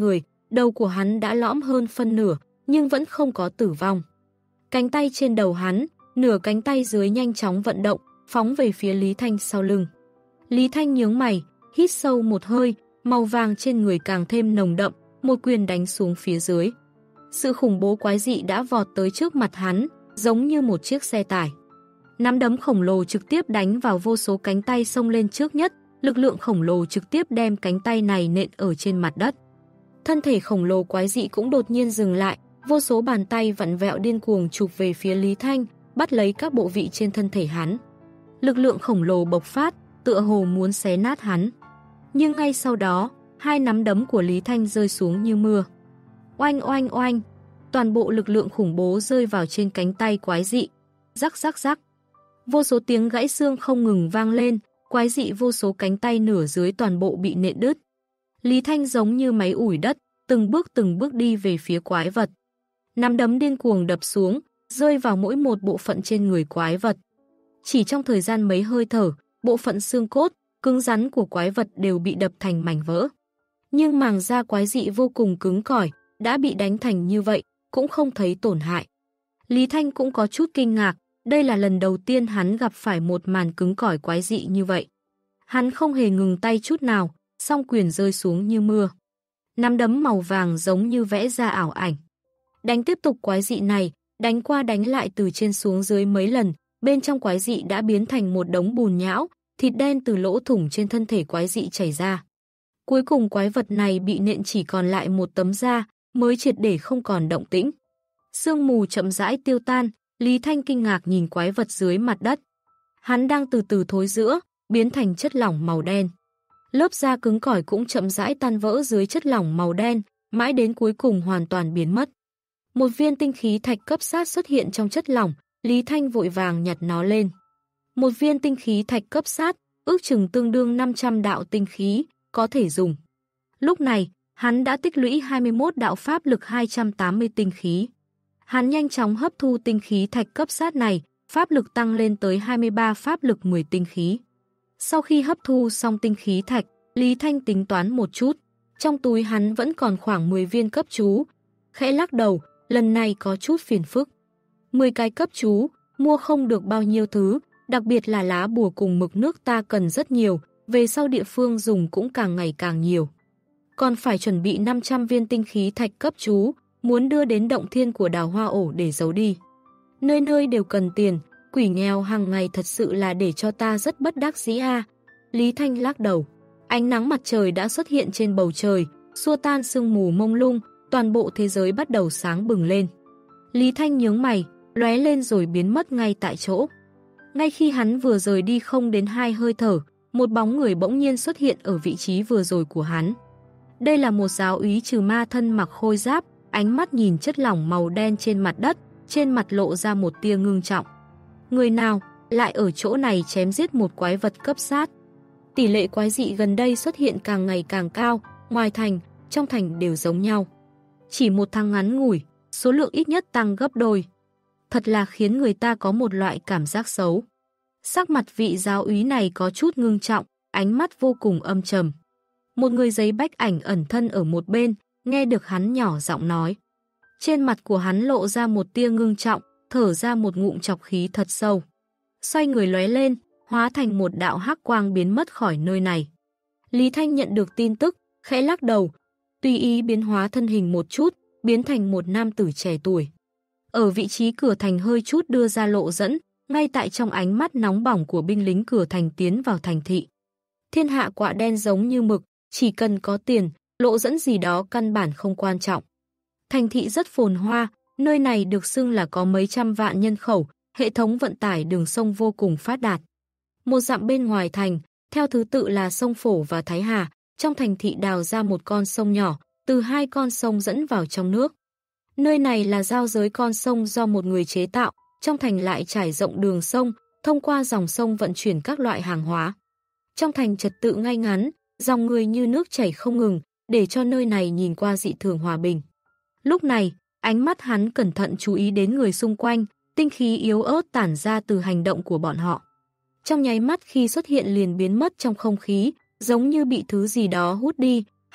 đầu của hắn đã lõm hơn phân nửa, nhưng vẫn không có tử vong. Cánh tay trên đầu hắn, nửa cánh tay dưới nhanh chóng vận động, phóng về phía Lý Thanh sau lưng. Lý Thanh nhướng mày, hít sâu một hơi, màu vàng trên người càng thêm nồng đậm, một quyền đánh xuống phía dưới. Sự khủng bố quái dị đã vọt tới trước mặt hắn, giống như một chiếc xe tải. Nắm đấm khổng lồ trực tiếp đánh vào vô số cánh tay xông lên trước nhất, lực lượng khổng lồ trực tiếp đem cánh tay này nện ở trên mặt đất. Thân thể khổng lồ quái dị cũng đột nhiên dừng lại, vô số bàn tay vặn vẹo điên cuồng chụp về phía Lý Thanh, bắt lấy các bộ vị trên thân thể hắn. Lực lượng khổng lồ bộc phát, tựa hồ muốn xé nát hắn. Nhưng ngay sau đó, hai nắm đấm của Lý Thanh rơi xuống như mưa. Oanh oanh oanh, toàn bộ lực lượng khủng bố rơi vào trên cánh tay quái dị. Rắc rắc rắc. Vô số tiếng gãy xương không ngừng vang lên, quái dị vô số cánh tay nửa dưới toàn bộ bị nện đứt. Lý Thanh giống như máy ủi đất, từng bước đi về phía quái vật. Nắm đấm điên cuồng đập xuống, rơi vào mỗi một bộ phận trên người quái vật. Chỉ trong thời gian mấy hơi thở, bộ phận xương cốt, cứng rắn của quái vật đều bị đập thành mảnh vỡ. Nhưng màng da quái dị vô cùng cứng cỏi, đã bị đánh thành như vậy, cũng không thấy tổn hại. Lý Thanh cũng có chút kinh ngạc, đây là lần đầu tiên hắn gặp phải một màn cứng cỏi quái dị như vậy. Hắn không hề ngừng tay chút nào, song quyền rơi xuống như mưa. Nắm đấm màu vàng giống như vẽ ra ảo ảnh. Đánh tiếp tục quái dị này, đánh qua đánh lại từ trên xuống dưới mấy lần, bên trong quái dị đã biến thành một đống bùn nhão, thịt đen từ lỗ thủng trên thân thể quái dị chảy ra. Cuối cùng quái vật này bị nện chỉ còn lại một tấm da, mới triệt để không còn động tĩnh. Sương mù chậm rãi tiêu tan, Lý Thanh kinh ngạc nhìn quái vật dưới mặt đất. Hắn đang từ từ thối rữa, biến thành chất lỏng màu đen. Lớp da cứng cỏi cũng chậm rãi tan vỡ dưới chất lỏng màu đen, mãi đến cuối cùng hoàn toàn biến mất. Một viên tinh khí thạch cấp sát xuất hiện trong chất lỏng, Lý Thanh vội vàng nhặt nó lên. Một viên tinh khí thạch cấp sát, ước chừng tương đương 500 đạo tinh khí, có thể dùng. Lúc này, hắn đã tích lũy 21 đạo pháp lực 280 tinh khí. Hắn nhanh chóng hấp thu tinh khí thạch cấp sát này, pháp lực tăng lên tới 23 pháp lực 10 tinh khí. Sau khi hấp thu xong tinh khí thạch, Lý Thanh tính toán một chút. Trong túi hắn vẫn còn khoảng 10 viên cấp chú. Khẽ lắc đầu, lần này có chút phiền phức. 10 cái cấp chú, mua không được bao nhiêu thứ, đặc biệt là lá bùa cùng mực nước ta cần rất nhiều, về sau địa phương dùng cũng càng ngày càng nhiều. Còn phải chuẩn bị 500 viên tinh khí thạch cấp chú, muốn đưa đến động thiên của Đào Hoa Ổ để giấu đi. Nơi nơi đều cần tiền, quỷ nghèo hàng ngày thật sự là để cho ta rất bất đắc dĩ a. Lý Thanh lắc đầu. Ánh nắng mặt trời đã xuất hiện trên bầu trời, xua tan sương mù mông lung, toàn bộ thế giới bắt đầu sáng bừng lên. Lý Thanh nhướng mày, lóe lên rồi biến mất ngay tại chỗ. Ngay khi hắn vừa rời đi không đến 2 hơi thở, một bóng người bỗng nhiên xuất hiện ở vị trí vừa rồi của hắn. Đây là một giáo úy trừ ma thân mặc khôi giáp, ánh mắt nhìn chất lỏng màu đen trên mặt đất, trên mặt lộ ra một tia ngưng trọng. Người nào lại ở chỗ này chém giết một quái vật cấp sát? Tỷ lệ quái dị gần đây xuất hiện càng ngày càng cao, ngoài thành, trong thành đều giống nhau. Chỉ một tháng ngắn ngủi, số lượng ít nhất tăng gấp đôi. Thật là khiến người ta có một loại cảm giác xấu. Sắc mặt vị giáo úy này có chút ngưng trọng, ánh mắt vô cùng âm trầm. Một người giấy bách ảnh ẩn thân ở một bên, nghe được hắn nhỏ giọng nói. Trên mặt của hắn lộ ra một tia ngưng trọng, thở ra một ngụm trọc khí thật sâu. Xoay người lóe lên, hóa thành một đạo hắc quang biến mất khỏi nơi này. Lý Thanh nhận được tin tức, khẽ lắc đầu, tùy ý biến hóa thân hình một chút, biến thành một nam tử trẻ tuổi. Ở vị trí cửa thành hơi chút đưa ra lộ dẫn, ngay tại trong ánh mắt nóng bỏng của binh lính cửa thành tiến vào thành thị. Thiên hạ quạ đen giống như mực, chỉ cần có tiền, lộ dẫn gì đó căn bản không quan trọng. Thành thị rất phồn hoa, nơi này được xưng là có mấy trăm vạn nhân khẩu, hệ thống vận tải đường sông vô cùng phát đạt. Một dặm bên ngoài thành, theo thứ tự là sông Phổ và Thái Hà, trong thành thị đào ra một con sông nhỏ, từ 2 con sông dẫn vào trong nước. Nơi này là giao giới con sông do một người chế tạo, trong thành lại trải rộng đường sông, thông qua dòng sông vận chuyển các loại hàng hóa. Trong thành trật tự ngay ngắn, dòng người như nước chảy không ngừng, để cho nơi này nhìn qua dị thường hòa bình. Lúc này, ánh mắt hắn cẩn thận chú ý đến người xung quanh, tinh khí yếu ớt tản ra từ hành động của bọn họ. Trong nháy mắt khi xuất hiện liền biến mất trong không khí, giống như bị thứ gì đó hút đi,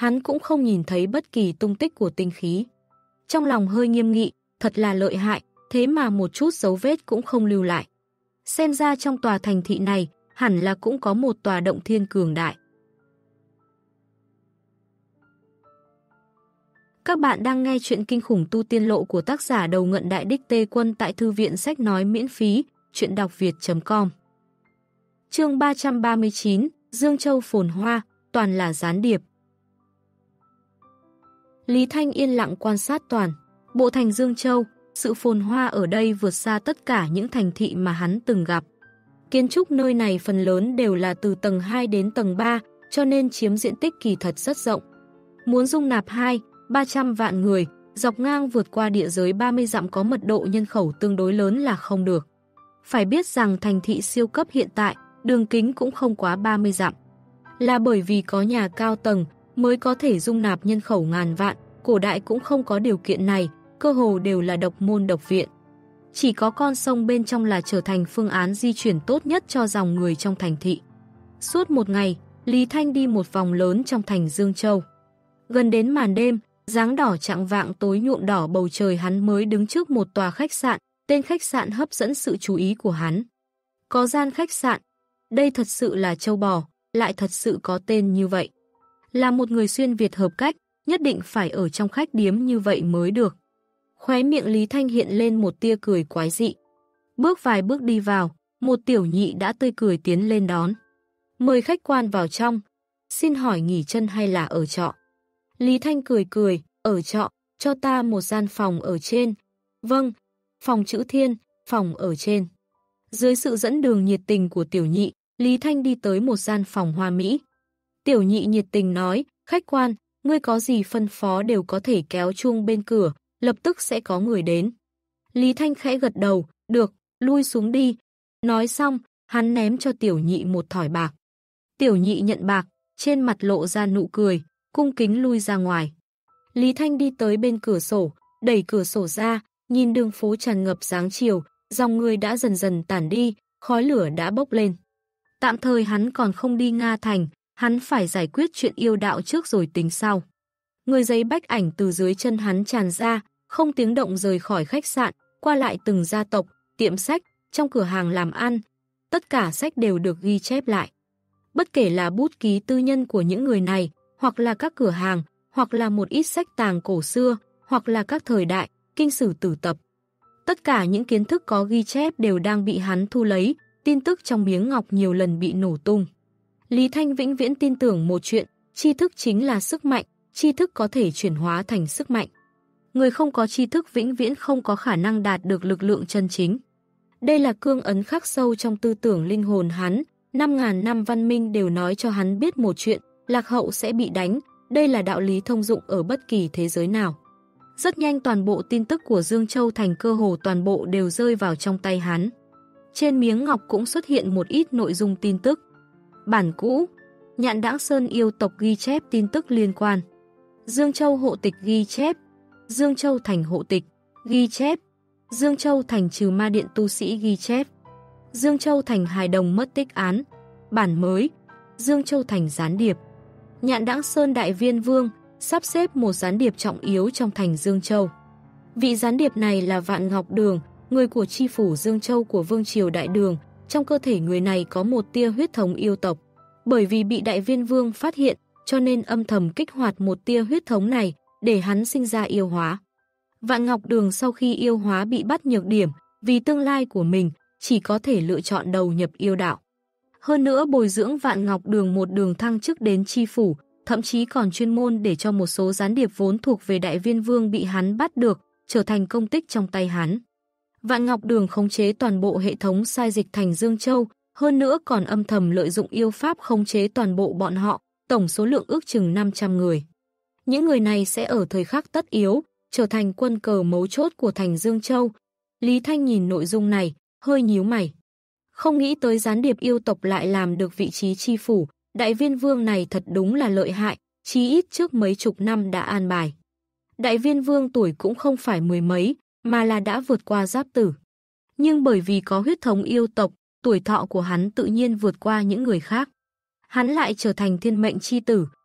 hắn cũng không nhìn thấy bất kỳ tung tích của tinh khí. Trong lòng hơi nghiêm nghị, thật là lợi hại, thế mà một chút dấu vết cũng không lưu lại. Xem ra trong tòa thành thị này, hẳn là cũng có một tòa động thiên cường đại. Các bạn đang nghe chuyện kinh khủng tu tiên lộ của tác giả Đầu Ngận Đại Đích Tê Quân tại thư viện sách nói miễn phí, chuyện đọc việt.com. Chương 339, Dương Châu phồn hoa, toàn là gián điệp. Lý Thanh yên lặng quan sát toàn bộ thành Dương Châu, sự phồn hoa ở đây vượt xa tất cả những thành thị mà hắn từng gặp. Kiến trúc nơi này phần lớn đều là từ tầng 2 đến tầng 3, cho nên chiếm diện tích kỳ thật rất rộng. Muốn dung nạp 200-300 vạn người, dọc ngang vượt qua địa giới 30 dặm có mật độ nhân khẩu tương đối lớn là không được. Phải biết rằng thành thị siêu cấp hiện tại, đường kính cũng không quá 30 dặm. Là bởi vì có nhà cao tầng mới có thể dung nạp nhân khẩu ngàn vạn, cổ đại cũng không có điều kiện này, cơ hồ đều là độc môn độc viện. Chỉ có con sông bên trong là trở thành phương án di chuyển tốt nhất cho dòng người trong thành thị. Suốt một ngày, Lý Thanh đi một vòng lớn trong thành Dương Châu. Gần đến màn đêm, dáng đỏ chạng vạng tối nhuộm đỏ bầu trời, hắn mới đứng trước một tòa khách sạn, tên khách sạn hấp dẫn sự chú ý của hắn. Có gian khách sạn, đây thật sự là châu bò, lại thật sự có tên như vậy. Là một người xuyên Việt hợp cách, nhất định phải ở trong khách điếm như vậy mới được. Khóe miệng Lý Thanh hiện lên một tia cười quái dị. Bước vài bước đi vào, một tiểu nhị đã tươi cười tiến lên đón. Mời khách quan vào trong, xin hỏi nghỉ chân hay là ở trọ? Lý Thanh cười cười, ở trọ, cho ta một gian phòng ở trên. Vâng, phòng chữ Thiên, phòng ở trên. Dưới sự dẫn đường nhiệt tình của tiểu nhị, Lý Thanh đi tới một gian phòng hoa mỹ. Tiểu nhị nhiệt tình nói, khách quan, ngươi có gì phân phó đều có thể kéo chuông bên cửa, lập tức sẽ có người đến. Lý Thanh khẽ gật đầu, được, lui xuống đi. Nói xong, hắn ném cho tiểu nhị một thỏi bạc. Tiểu nhị nhận bạc, trên mặt lộ ra nụ cười, cung kính lui ra ngoài. Lý Thanh đi tới bên cửa sổ, đẩy cửa sổ ra, nhìn đường phố tràn ngập dáng chiều, dòng người đã dần dần tản đi, khói lửa đã bốc lên. Tạm thời hắn còn không đi Nga Thành, hắn phải giải quyết chuyện yêu đạo trước rồi tính sau. Người giấy bách ảnh từ dưới chân hắn tràn ra, không tiếng động rời khỏi khách sạn, qua lại từng gia tộc, tiệm sách, trong cửa hàng làm ăn. Tất cả sách đều được ghi chép lại. Bất kể là bút ký tư nhân của những người này, hoặc là các cửa hàng, hoặc là một ít sách tàng cổ xưa, hoặc là các thời đại, kinh sử tử tập. Tất cả những kiến thức có ghi chép đều đang bị hắn thu lấy, tin tức trong miếng ngọc nhiều lần bị nổ tung. Lý Thanh vĩnh viễn tin tưởng một chuyện, tri thức chính là sức mạnh, tri thức có thể chuyển hóa thành sức mạnh. Người không có tri thức vĩnh viễn không có khả năng đạt được lực lượng chân chính. Đây là cương ấn khắc sâu trong tư tưởng linh hồn hắn, 5.000 năm văn minh đều nói cho hắn biết một chuyện, lạc hậu sẽ bị đánh, đây là đạo lý thông dụng ở bất kỳ thế giới nào. Rất nhanh toàn bộ tin tức của Dương Châu thành cơ hồ toàn bộ đều rơi vào trong tay hắn. Trên miếng ngọc cũng xuất hiện một ít nội dung tin tức. Bản cũ, Nhạn Đãng Sơn yêu tộc ghi chép tin tức liên quan. Dương Châu hộ tịch ghi chép. Dương Châu thành hộ tịch ghi chép. Dương Châu thành trừ ma điện tu sĩ ghi chép. Dương Châu thành hài đồng mất tích án. Bản mới, Dương Châu thành gián điệp. Nhạn Đãng Sơn đại viên vương sắp xếp một gián điệp trọng yếu trong thành Dương Châu. Vị gián điệp này là Vạn Ngọc Đường, người của chi phủ Dương Châu của Vương Triều Đại Đường. Trong cơ thể người này có một tia huyết thống yêu tộc. Bởi vì bị đại viên vương phát hiện, cho nên âm thầm kích hoạt một tia huyết thống này để hắn sinh ra yêu hóa. Vạn Ngọc Đường sau khi yêu hóa bị bắt nhược điểm, vì tương lai của mình chỉ có thể lựa chọn đầu nhập yêu đạo. Hơn nữa bồi dưỡng Vạn Ngọc Đường một đường thăng chức đến chi phủ, thậm chí còn chuyên môn để cho một số gián điệp vốn thuộc về đại viên vương bị hắn bắt được, trở thành công tích trong tay hắn. Vạn Ngọc Đường khống chế toàn bộ hệ thống sai dịch thành Dương Châu, hơn nữa còn âm thầm lợi dụng yêu pháp khống chế toàn bộ bọn họ, tổng số lượng ước chừng 500 người. Những người này sẽ ở thời khắc tất yếu, trở thành quân cờ mấu chốt của thành Dương Châu. Lý Thanh nhìn nội dung này, hơi nhíu mày. Không nghĩ tới gián điệp yêu tộc lại làm được vị trí chi phủ, đại viên vương này thật đúng là lợi hại, chí ít trước mấy chục năm đã an bài. Đại viên vương tuổi cũng không phải mười mấy, mà là đã vượt qua Giáp Tử. Nhưng bởi vì có huyết thống yêu tộc, tuổi thọ của hắn tự nhiên vượt qua những người khác. Hắn lại trở thành thiên mệnh chi tử,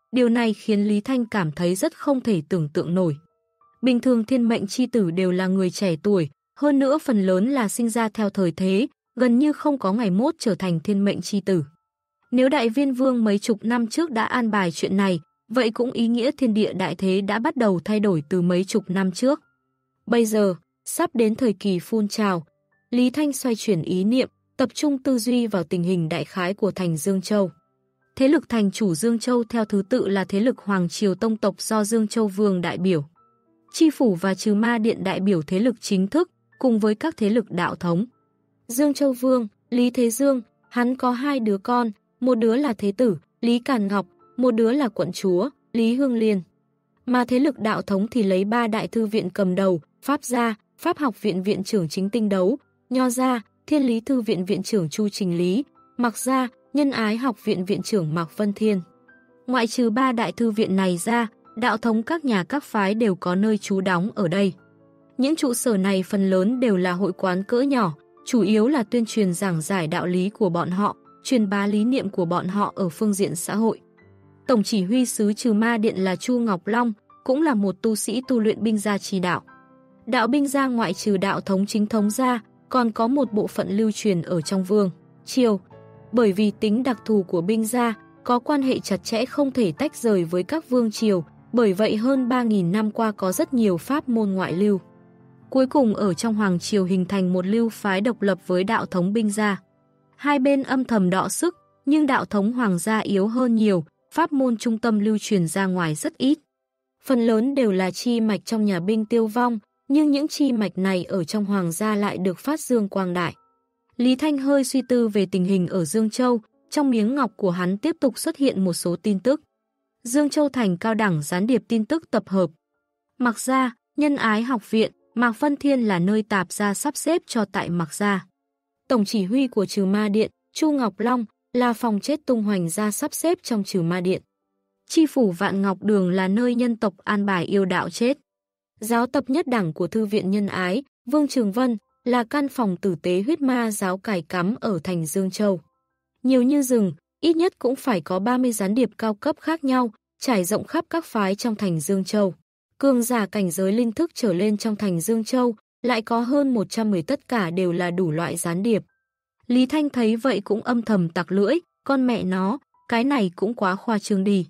điều này khiến Lý Thanh cảm thấy rất không thể tưởng tượng nổi. Bình thường thiên mệnh chi tử đều là người trẻ tuổi, hơn nữa phần lớn là sinh ra theo thời thế, gần như không có ngày mốt trở thành thiên mệnh chi tử. Nếu Đại Viên Vương mấy chục năm trước đã an bài chuyện này, vậy cũng ý nghĩa thiên địa đại thế đã bắt đầu thay đổi từ mấy chục năm trước. Bây giờ, sắp đến thời kỳ phun trào, Lý Thanh xoay chuyển ý niệm, tập trung tư duy vào tình hình đại khái của thành Dương Châu. Thế lực thành chủ Dương Châu theo thứ tự là thế lực Hoàng Triều Tông tộc do Dương Châu Vương đại biểu. Chi phủ và Trừ Ma Điện đại biểu thế lực chính thức, cùng với các thế lực đạo thống. Dương Châu Vương, Lý Thế Dương, hắn có 2 đứa con, một đứa là Thế Tử, Lý Càn Ngọc, một đứa là quận chúa, Lý Hương Liên. Mà thế lực đạo thống thì lấy 3 đại thư viện cầm đầu, Pháp gia, Pháp học viện viện trưởng Chính Tinh Đấu, Nho gia, Thiên Lý thư viện viện trưởng Chu Trình Lý, Mạc gia, Nhân Ái học viện viện trưởng Mạc Vân Thiên. Ngoại trừ 3 đại thư viện này ra, đạo thống các nhà các phái đều có nơi trú đóng ở đây. Những trụ sở này phần lớn đều là hội quán cỡ nhỏ, chủ yếu là tuyên truyền giảng giải đạo lý của bọn họ, truyền bá lý niệm của bọn họ ở phương diện xã hội. Tổng chỉ huy sứ Trừ Ma Điện là Chu Ngọc Long, cũng là một tu sĩ tu luyện binh gia chi đạo. Đạo binh gia ngoại trừ đạo thống chính thống ra, còn có một bộ phận lưu truyền ở trong vương triều. Bởi vì tính đặc thù của binh gia, có quan hệ chặt chẽ không thể tách rời với các vương triều, bởi vậy hơn 3.000 năm qua có rất nhiều pháp môn ngoại lưu. Cuối cùng ở trong Hoàng Triều hình thành một lưu phái độc lập với đạo thống binh gia. Hai bên âm thầm đọ sức, nhưng đạo thống hoàng gia yếu hơn nhiều, pháp môn trung tâm lưu truyền ra ngoài rất ít. Phần lớn đều là chi mạch trong nhà binh tiêu vong, nhưng những chi mạch này ở trong hoàng gia lại được phát dương quang đại. Lý Thanh hơi suy tư về tình hình ở Dương Châu, trong miếng ngọc của hắn tiếp tục xuất hiện một số tin tức. Dương Châu thành cao đẳng gián điệp tin tức tập hợp. Mạc gia, Nhân Ái học viện, Mạc Vân Thiên là nơi tạp gia sắp xếp cho tại Mạc gia. Tổng chỉ huy của Trừ Ma Điện, Chu Ngọc Long, là phòng chết tung hoành gia sắp xếp trong Trừ Ma Điện. Chi phủ Vạn Ngọc Đường là nơi nhân tộc an bài yêu đạo chết. Giáo tập nhất đẳng của Thư viện Nhân Ái, Vương Trường Vân, là căn phòng tử tế huyết ma giáo cải cắm ở thành Dương Châu. Nhiều như rừng, ít nhất cũng phải có 30 gián điệp cao cấp khác nhau, trải rộng khắp các phái trong thành Dương Châu. Cường giả cảnh giới linh thức trở lên trong thành Dương Châu, lại có hơn 110, tất cả đều là đủ loại gián điệp. Lý Thanh thấy vậy cũng âm thầm tặc lưỡi, con mẹ nó, cái này cũng quá khoa trương đi.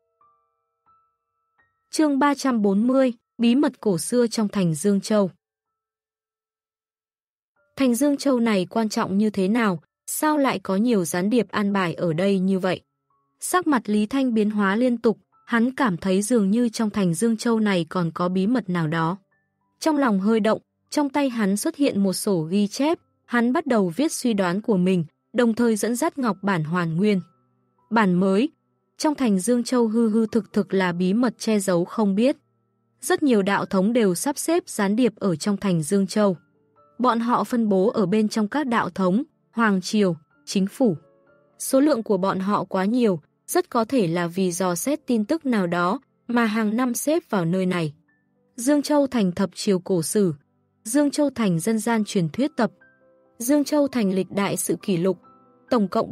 Chương 340, bí mật cổ xưa trong thành Dương Châu. Thành Dương Châu này quan trọng như thế nào, sao lại có nhiều gián điệp an bài ở đây như vậy? Sắc mặt Lý Thanh biến hóa liên tục, hắn cảm thấy dường như trong thành Dương Châu này còn có bí mật nào đó. Trong lòng hơi động, trong tay hắn xuất hiện một sổ ghi chép, hắn bắt đầu viết suy đoán của mình, đồng thời dẫn dắt ngọc bản hoàn nguyên. Bản mới, trong thành Dương Châu hư hư thực thực là bí mật che giấu không biết. Rất nhiều đạo thống đều sắp xếp gián điệp ở trong thành Dương Châu. Bọn họ phân bố ở bên trong các đạo thống, hoàng triều, chính phủ. Số lượng của bọn họ quá nhiều, rất có thể là vì dò xét tin tức nào đó mà hàng năm xếp vào nơi này. Dương Châu thành thập triều cổ sử, Dương Châu thành dân gian truyền thuyết tập, Dương Châu thành lịch đại sự kỷ lục, tổng cộng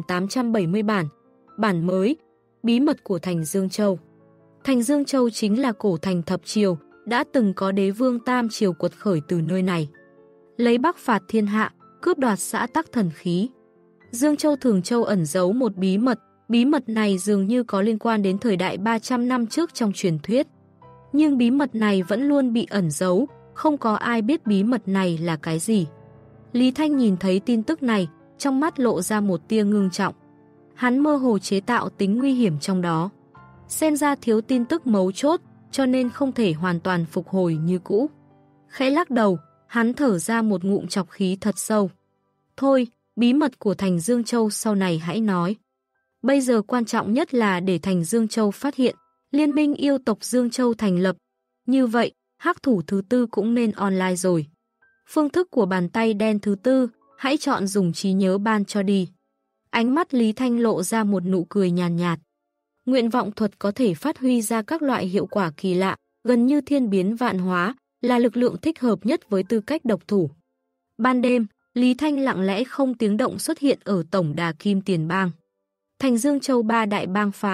7.870 bản. Bản mới, bí mật của thành Dương Châu. Thành Dương Châu chính là cổ thành thập triều, đã từng có đế vương Tam Triều quật khởi từ nơi này. Lấy Bắc phạt thiên hạ, cướp đoạt xã tắc thần khí. Dương Châu Thường Châu ẩn giấu một bí mật này dường như có liên quan đến thời đại 300 năm trước trong truyền thuyết. Nhưng bí mật này vẫn luôn bị ẩn giấu, không có ai biết bí mật này là cái gì. Lý Thanh nhìn thấy tin tức này, trong mắt lộ ra một tia ngưng trọng. Hắn mơ hồ chế tạo tính nguy hiểm trong đó. Xem ra thiếu tin tức mấu chốt, cho nên không thể hoàn toàn phục hồi như cũ. Khẽ lắc đầu, hắn thở ra một ngụm trọc khí thật sâu. Thôi, bí mật của thành Dương Châu sau này hãy nói. Bây giờ quan trọng nhất là để thành Dương Châu phát hiện, liên minh yêu tộc Dương Châu thành lập. Như vậy, hắc thủ thứ tư cũng nên online rồi. Phương thức của bàn tay đen thứ tư, hãy chọn dùng trí nhớ ban cho đi. Ánh mắt Lý Thanh lộ ra một nụ cười nhàn nhạt. Nguyện vọng thuật có thể phát huy ra các loại hiệu quả kỳ lạ, gần như thiên biến vạn hóa, là lực lượng thích hợp nhất với tư cách độc thủ. Ban đêm, Lý Thanh lặng lẽ không tiếng động xuất hiện ở tổng đà Kim Tiền Bang. Thành Dương Châu 3 đại bang phái,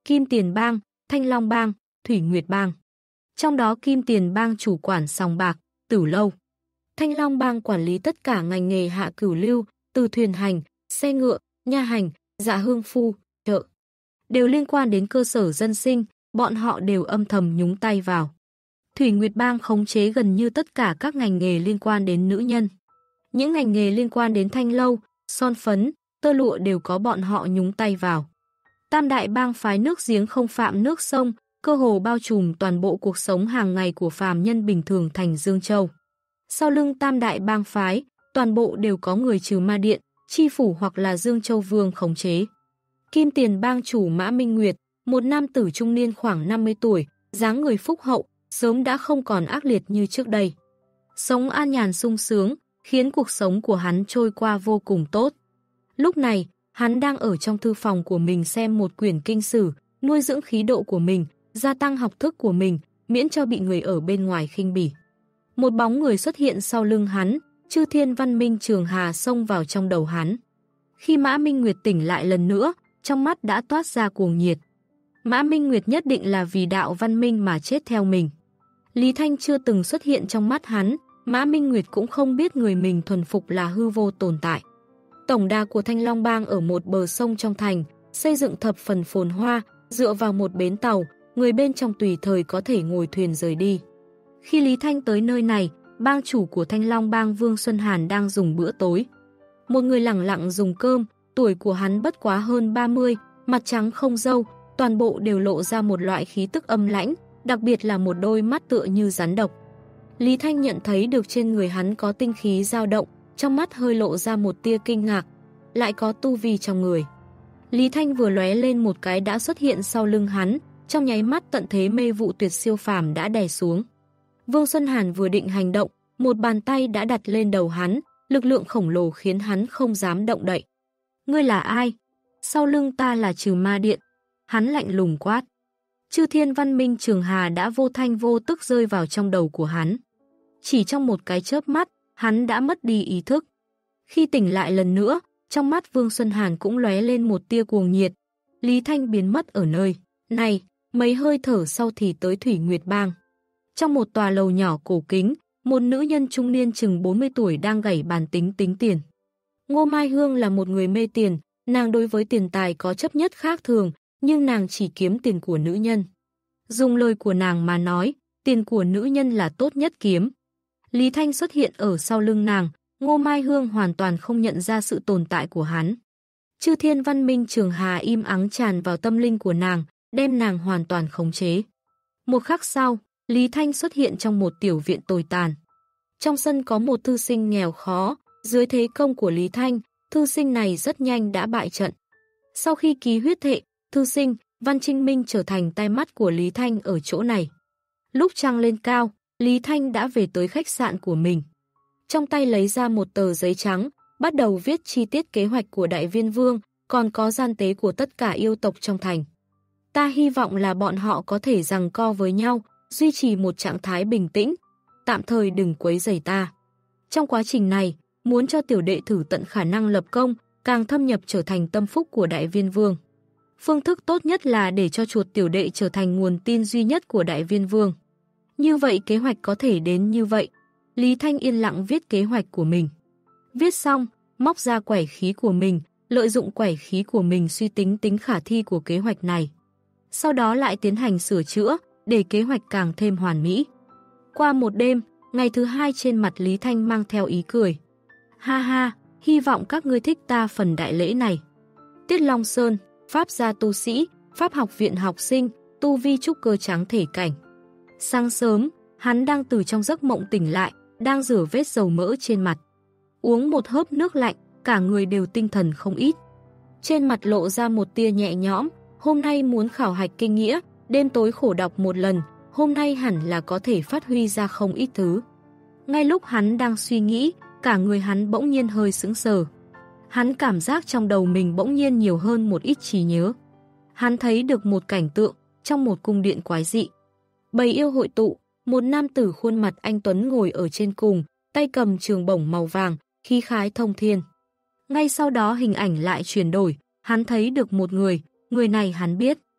Kim Tiền Bang, Thanh Long Bang, Thủy Nguyệt Bang. Trong đó Kim Tiền Bang chủ quản sòng bạc, tử lâu. Thanh Long Bang quản lý tất cả ngành nghề hạ cửu lưu, từ thuyền hành, xe ngựa, nha hành, dạ hương phu, chợ. Đều liên quan đến cơ sở dân sinh, bọn họ đều âm thầm nhúng tay vào. Thủy Nguyệt Bang khống chế gần như tất cả các ngành nghề liên quan đến nữ nhân. Những ngành nghề liên quan đến thanh lâu, son phấn, tơ lụa đều có bọn họ nhúng tay vào. Tam đại bang phái nước giếng không phạm nước sông, cơ hồ bao trùm toàn bộ cuộc sống hàng ngày của phàm nhân bình thường thành Dương Châu. Sau lưng tam đại bang phái, toàn bộ đều có người trừ ma điện, chi phủ hoặc là Dương Châu Vương khống chế. Kim Tiền Bang chủ Mã Minh Nguyệt, một nam tử trung niên khoảng 50 tuổi, dáng người phúc hậu, sớm đã không còn ác liệt như trước đây. Sống an nhàn sung sướng, khiến cuộc sống của hắn trôi qua vô cùng tốt. Lúc này, hắn đang ở trong thư phòng của mình xem một quyển kinh sử, nuôi dưỡng khí độ của mình, gia tăng học thức của mình, miễn cho bị người ở bên ngoài khinh bỉ. Một bóng người xuất hiện sau lưng hắn, Chư Thiên Văn Minh Trường Hà xông vào trong đầu hắn. Khi Mã Minh Nguyệt tỉnh lại lần nữa, trong mắt đã toát ra cuồng nhiệt. Mã Minh Nguyệt nhất định là vì đạo văn minh mà chết theo mình. Lý Thanh chưa từng xuất hiện trong mắt hắn, Mã Minh Nguyệt cũng không biết người mình thuần phục là hư vô tồn tại. Tổng đà của Thanh Long Bang ở một bờ sông trong thành, xây dựng thập phần phồn hoa, dựa vào một bến tàu, người bên trong tùy thời có thể ngồi thuyền rời đi. Khi Lý Thanh tới nơi này, bang chủ của Thanh Long Bang Vương Xuân Hàn đang dùng bữa tối. Một người lẳng lặng dùng cơm, tuổi của hắn bất quá hơn 30, mặt trắng không râu, toàn bộ đều lộ ra một loại khí tức âm lãnh, đặc biệt là một đôi mắt tựa như rắn độc. Lý Thanh nhận thấy được trên người hắn có tinh khí dao động, trong mắt hơi lộ ra một tia kinh ngạc, lại có tu vi trong người. Lý Thanh vừa lóe lên một cái đã xuất hiện sau lưng hắn, trong nháy mắt tận thế mê vụ tuyệt siêu phàm đã đè xuống. Vương Xuân Hàn vừa định hành động, một bàn tay đã đặt lên đầu hắn, lực lượng khổng lồ khiến hắn không dám động đậy. Ngươi là ai? Sau lưng ta là Trừ Ma Điện. Hắn lạnh lùng quát. Chư Thiên Văn Minh Trường Hà đã vô thanh vô tức rơi vào trong đầu của hắn. Chỉ trong một cái chớp mắt, hắn đã mất đi ý thức. Khi tỉnh lại lần nữa, trong mắt Vương Xuân Hàn cũng lóe lên một tia cuồng nhiệt. Lý Thanh biến mất ở nơi này, mấy hơi thở sau thì tới Thủy Nguyệt Bang. Trong một tòa lầu nhỏ cổ kính, một nữ nhân trung niên chừng 40 tuổi đang gảy bàn tính tiền. Ngô Mai Hương là một người mê tiền, nàng đối với tiền tài có chấp nhất khác thường, nhưng nàng chỉ kiếm tiền của nữ nhân. Dùng lời của nàng mà nói, tiền của nữ nhân là tốt nhất kiếm. Lý Thanh xuất hiện ở sau lưng nàng, Ngô Mai Hương hoàn toàn không nhận ra sự tồn tại của hắn. Chư Thiên Văn Minh Trường Hà im ắng tràn vào tâm linh của nàng, đem nàng hoàn toàn khống chế. Một khắc sau, Lý Thanh xuất hiện trong một tiểu viện tồi tàn. Trong sân có một thư sinh nghèo khó, dưới thế công của Lý Thanh, thư sinh này rất nhanh đã bại trận. Sau khi ký huyết thệ, thư sinh, Văn Trinh Minh trở thành tai mắt của Lý Thanh ở chỗ này. Lúc trăng lên cao, Lý Thanh đã về tới khách sạn của mình. Trong tay lấy ra một tờ giấy trắng, bắt đầu viết chi tiết kế hoạch của Đại Viên Vương, còn có gian tế của tất cả yêu tộc trong thành. Ta hy vọng là bọn họ có thể giằng co với nhau, duy trì một trạng thái bình tĩnh, tạm thời đừng quấy rầy ta. Trong quá trình này, muốn cho tiểu đệ thử tận khả năng lập công, càng thâm nhập trở thành tâm phúc của Đại Viên Vương. Phương thức tốt nhất là để cho chuột tiểu đệ trở thành nguồn tin duy nhất của Đại Viên Vương. Như vậy kế hoạch có thể đến như vậy. Lý Thanh yên lặng viết kế hoạch của mình. Viết xong, móc ra quẻ khí của mình, lợi dụng quẻ khí của mình suy tính tính khả thi của kế hoạch này. Sau đó lại tiến hành sửa chữa, để kế hoạch càng thêm hoàn mỹ. Qua một đêm, ngày thứ hai trên mặt Lý Thanh mang theo ý cười. Ha ha, hy vọng các ngươi thích ta phần đại lễ này. Tiết Long Sơn, Pháp gia tu sĩ, Pháp học viện học sinh, tu vi trúc cơ trắng thể cảnh. Sáng sớm, hắn đang từ trong giấc mộng tỉnh lại, đang rửa vết dầu mỡ trên mặt. Uống một hớp nước lạnh, cả người đều tinh thần không ít. Trên mặt lộ ra một tia nhẹ nhõm, hôm nay muốn khảo hạch kinh nghĩa, đêm tối khổ đọc một lần, hôm nay hẳn là có thể phát huy ra không ít thứ. Ngay lúc hắn đang suy nghĩ, cả người hắn bỗng nhiên hơi sững sờ. Hắn cảm giác trong đầu mình bỗng nhiên nhiều hơn một ít trí nhớ. Hắn thấy được một cảnh tượng trong một cung điện quái dị. Bầy yêu hội tụ, một nam tử khuôn mặt anh tuấn ngồi ở trên cùng, tay cầm trường bổng màu vàng, khí khái thông thiên. Ngay sau đó hình ảnh lại chuyển đổi, hắn thấy được một người, người này hắn biết.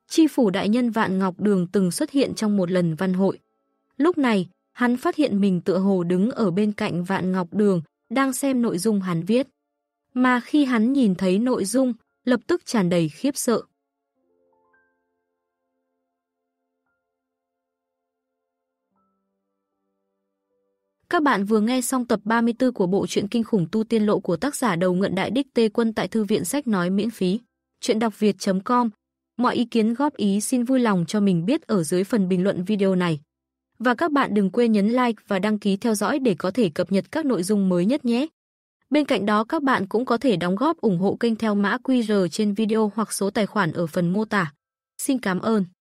Tri phủ đại nhân Vạn Ngọc Đường từng xuất hiện trong một lần văn hội. Lúc này, hắn phát hiện mình tựa hồ đứng ở bên cạnh Vạn Ngọc Đường, đang xem nội dung hắn viết. Mà khi hắn nhìn thấy nội dung, lập tức tràn đầy khiếp sợ. Các bạn vừa nghe xong tập 34 của bộ truyện kinh khủng Tu Tiên Lộ của tác giả Đầu Ngận Đại Đích Tê Quân tại thư viện sách nói miễn phí. Truyện đọc việt.com. Mọi ý kiến góp ý xin vui lòng cho mình biết ở dưới phần bình luận video này. Và các bạn đừng quên nhấn like và đăng ký theo dõi để có thể cập nhật các nội dung mới nhất nhé. Bên cạnh đó các bạn cũng có thể đóng góp ủng hộ kênh theo mã QR trên video hoặc số tài khoản ở phần mô tả. Xin cảm ơn.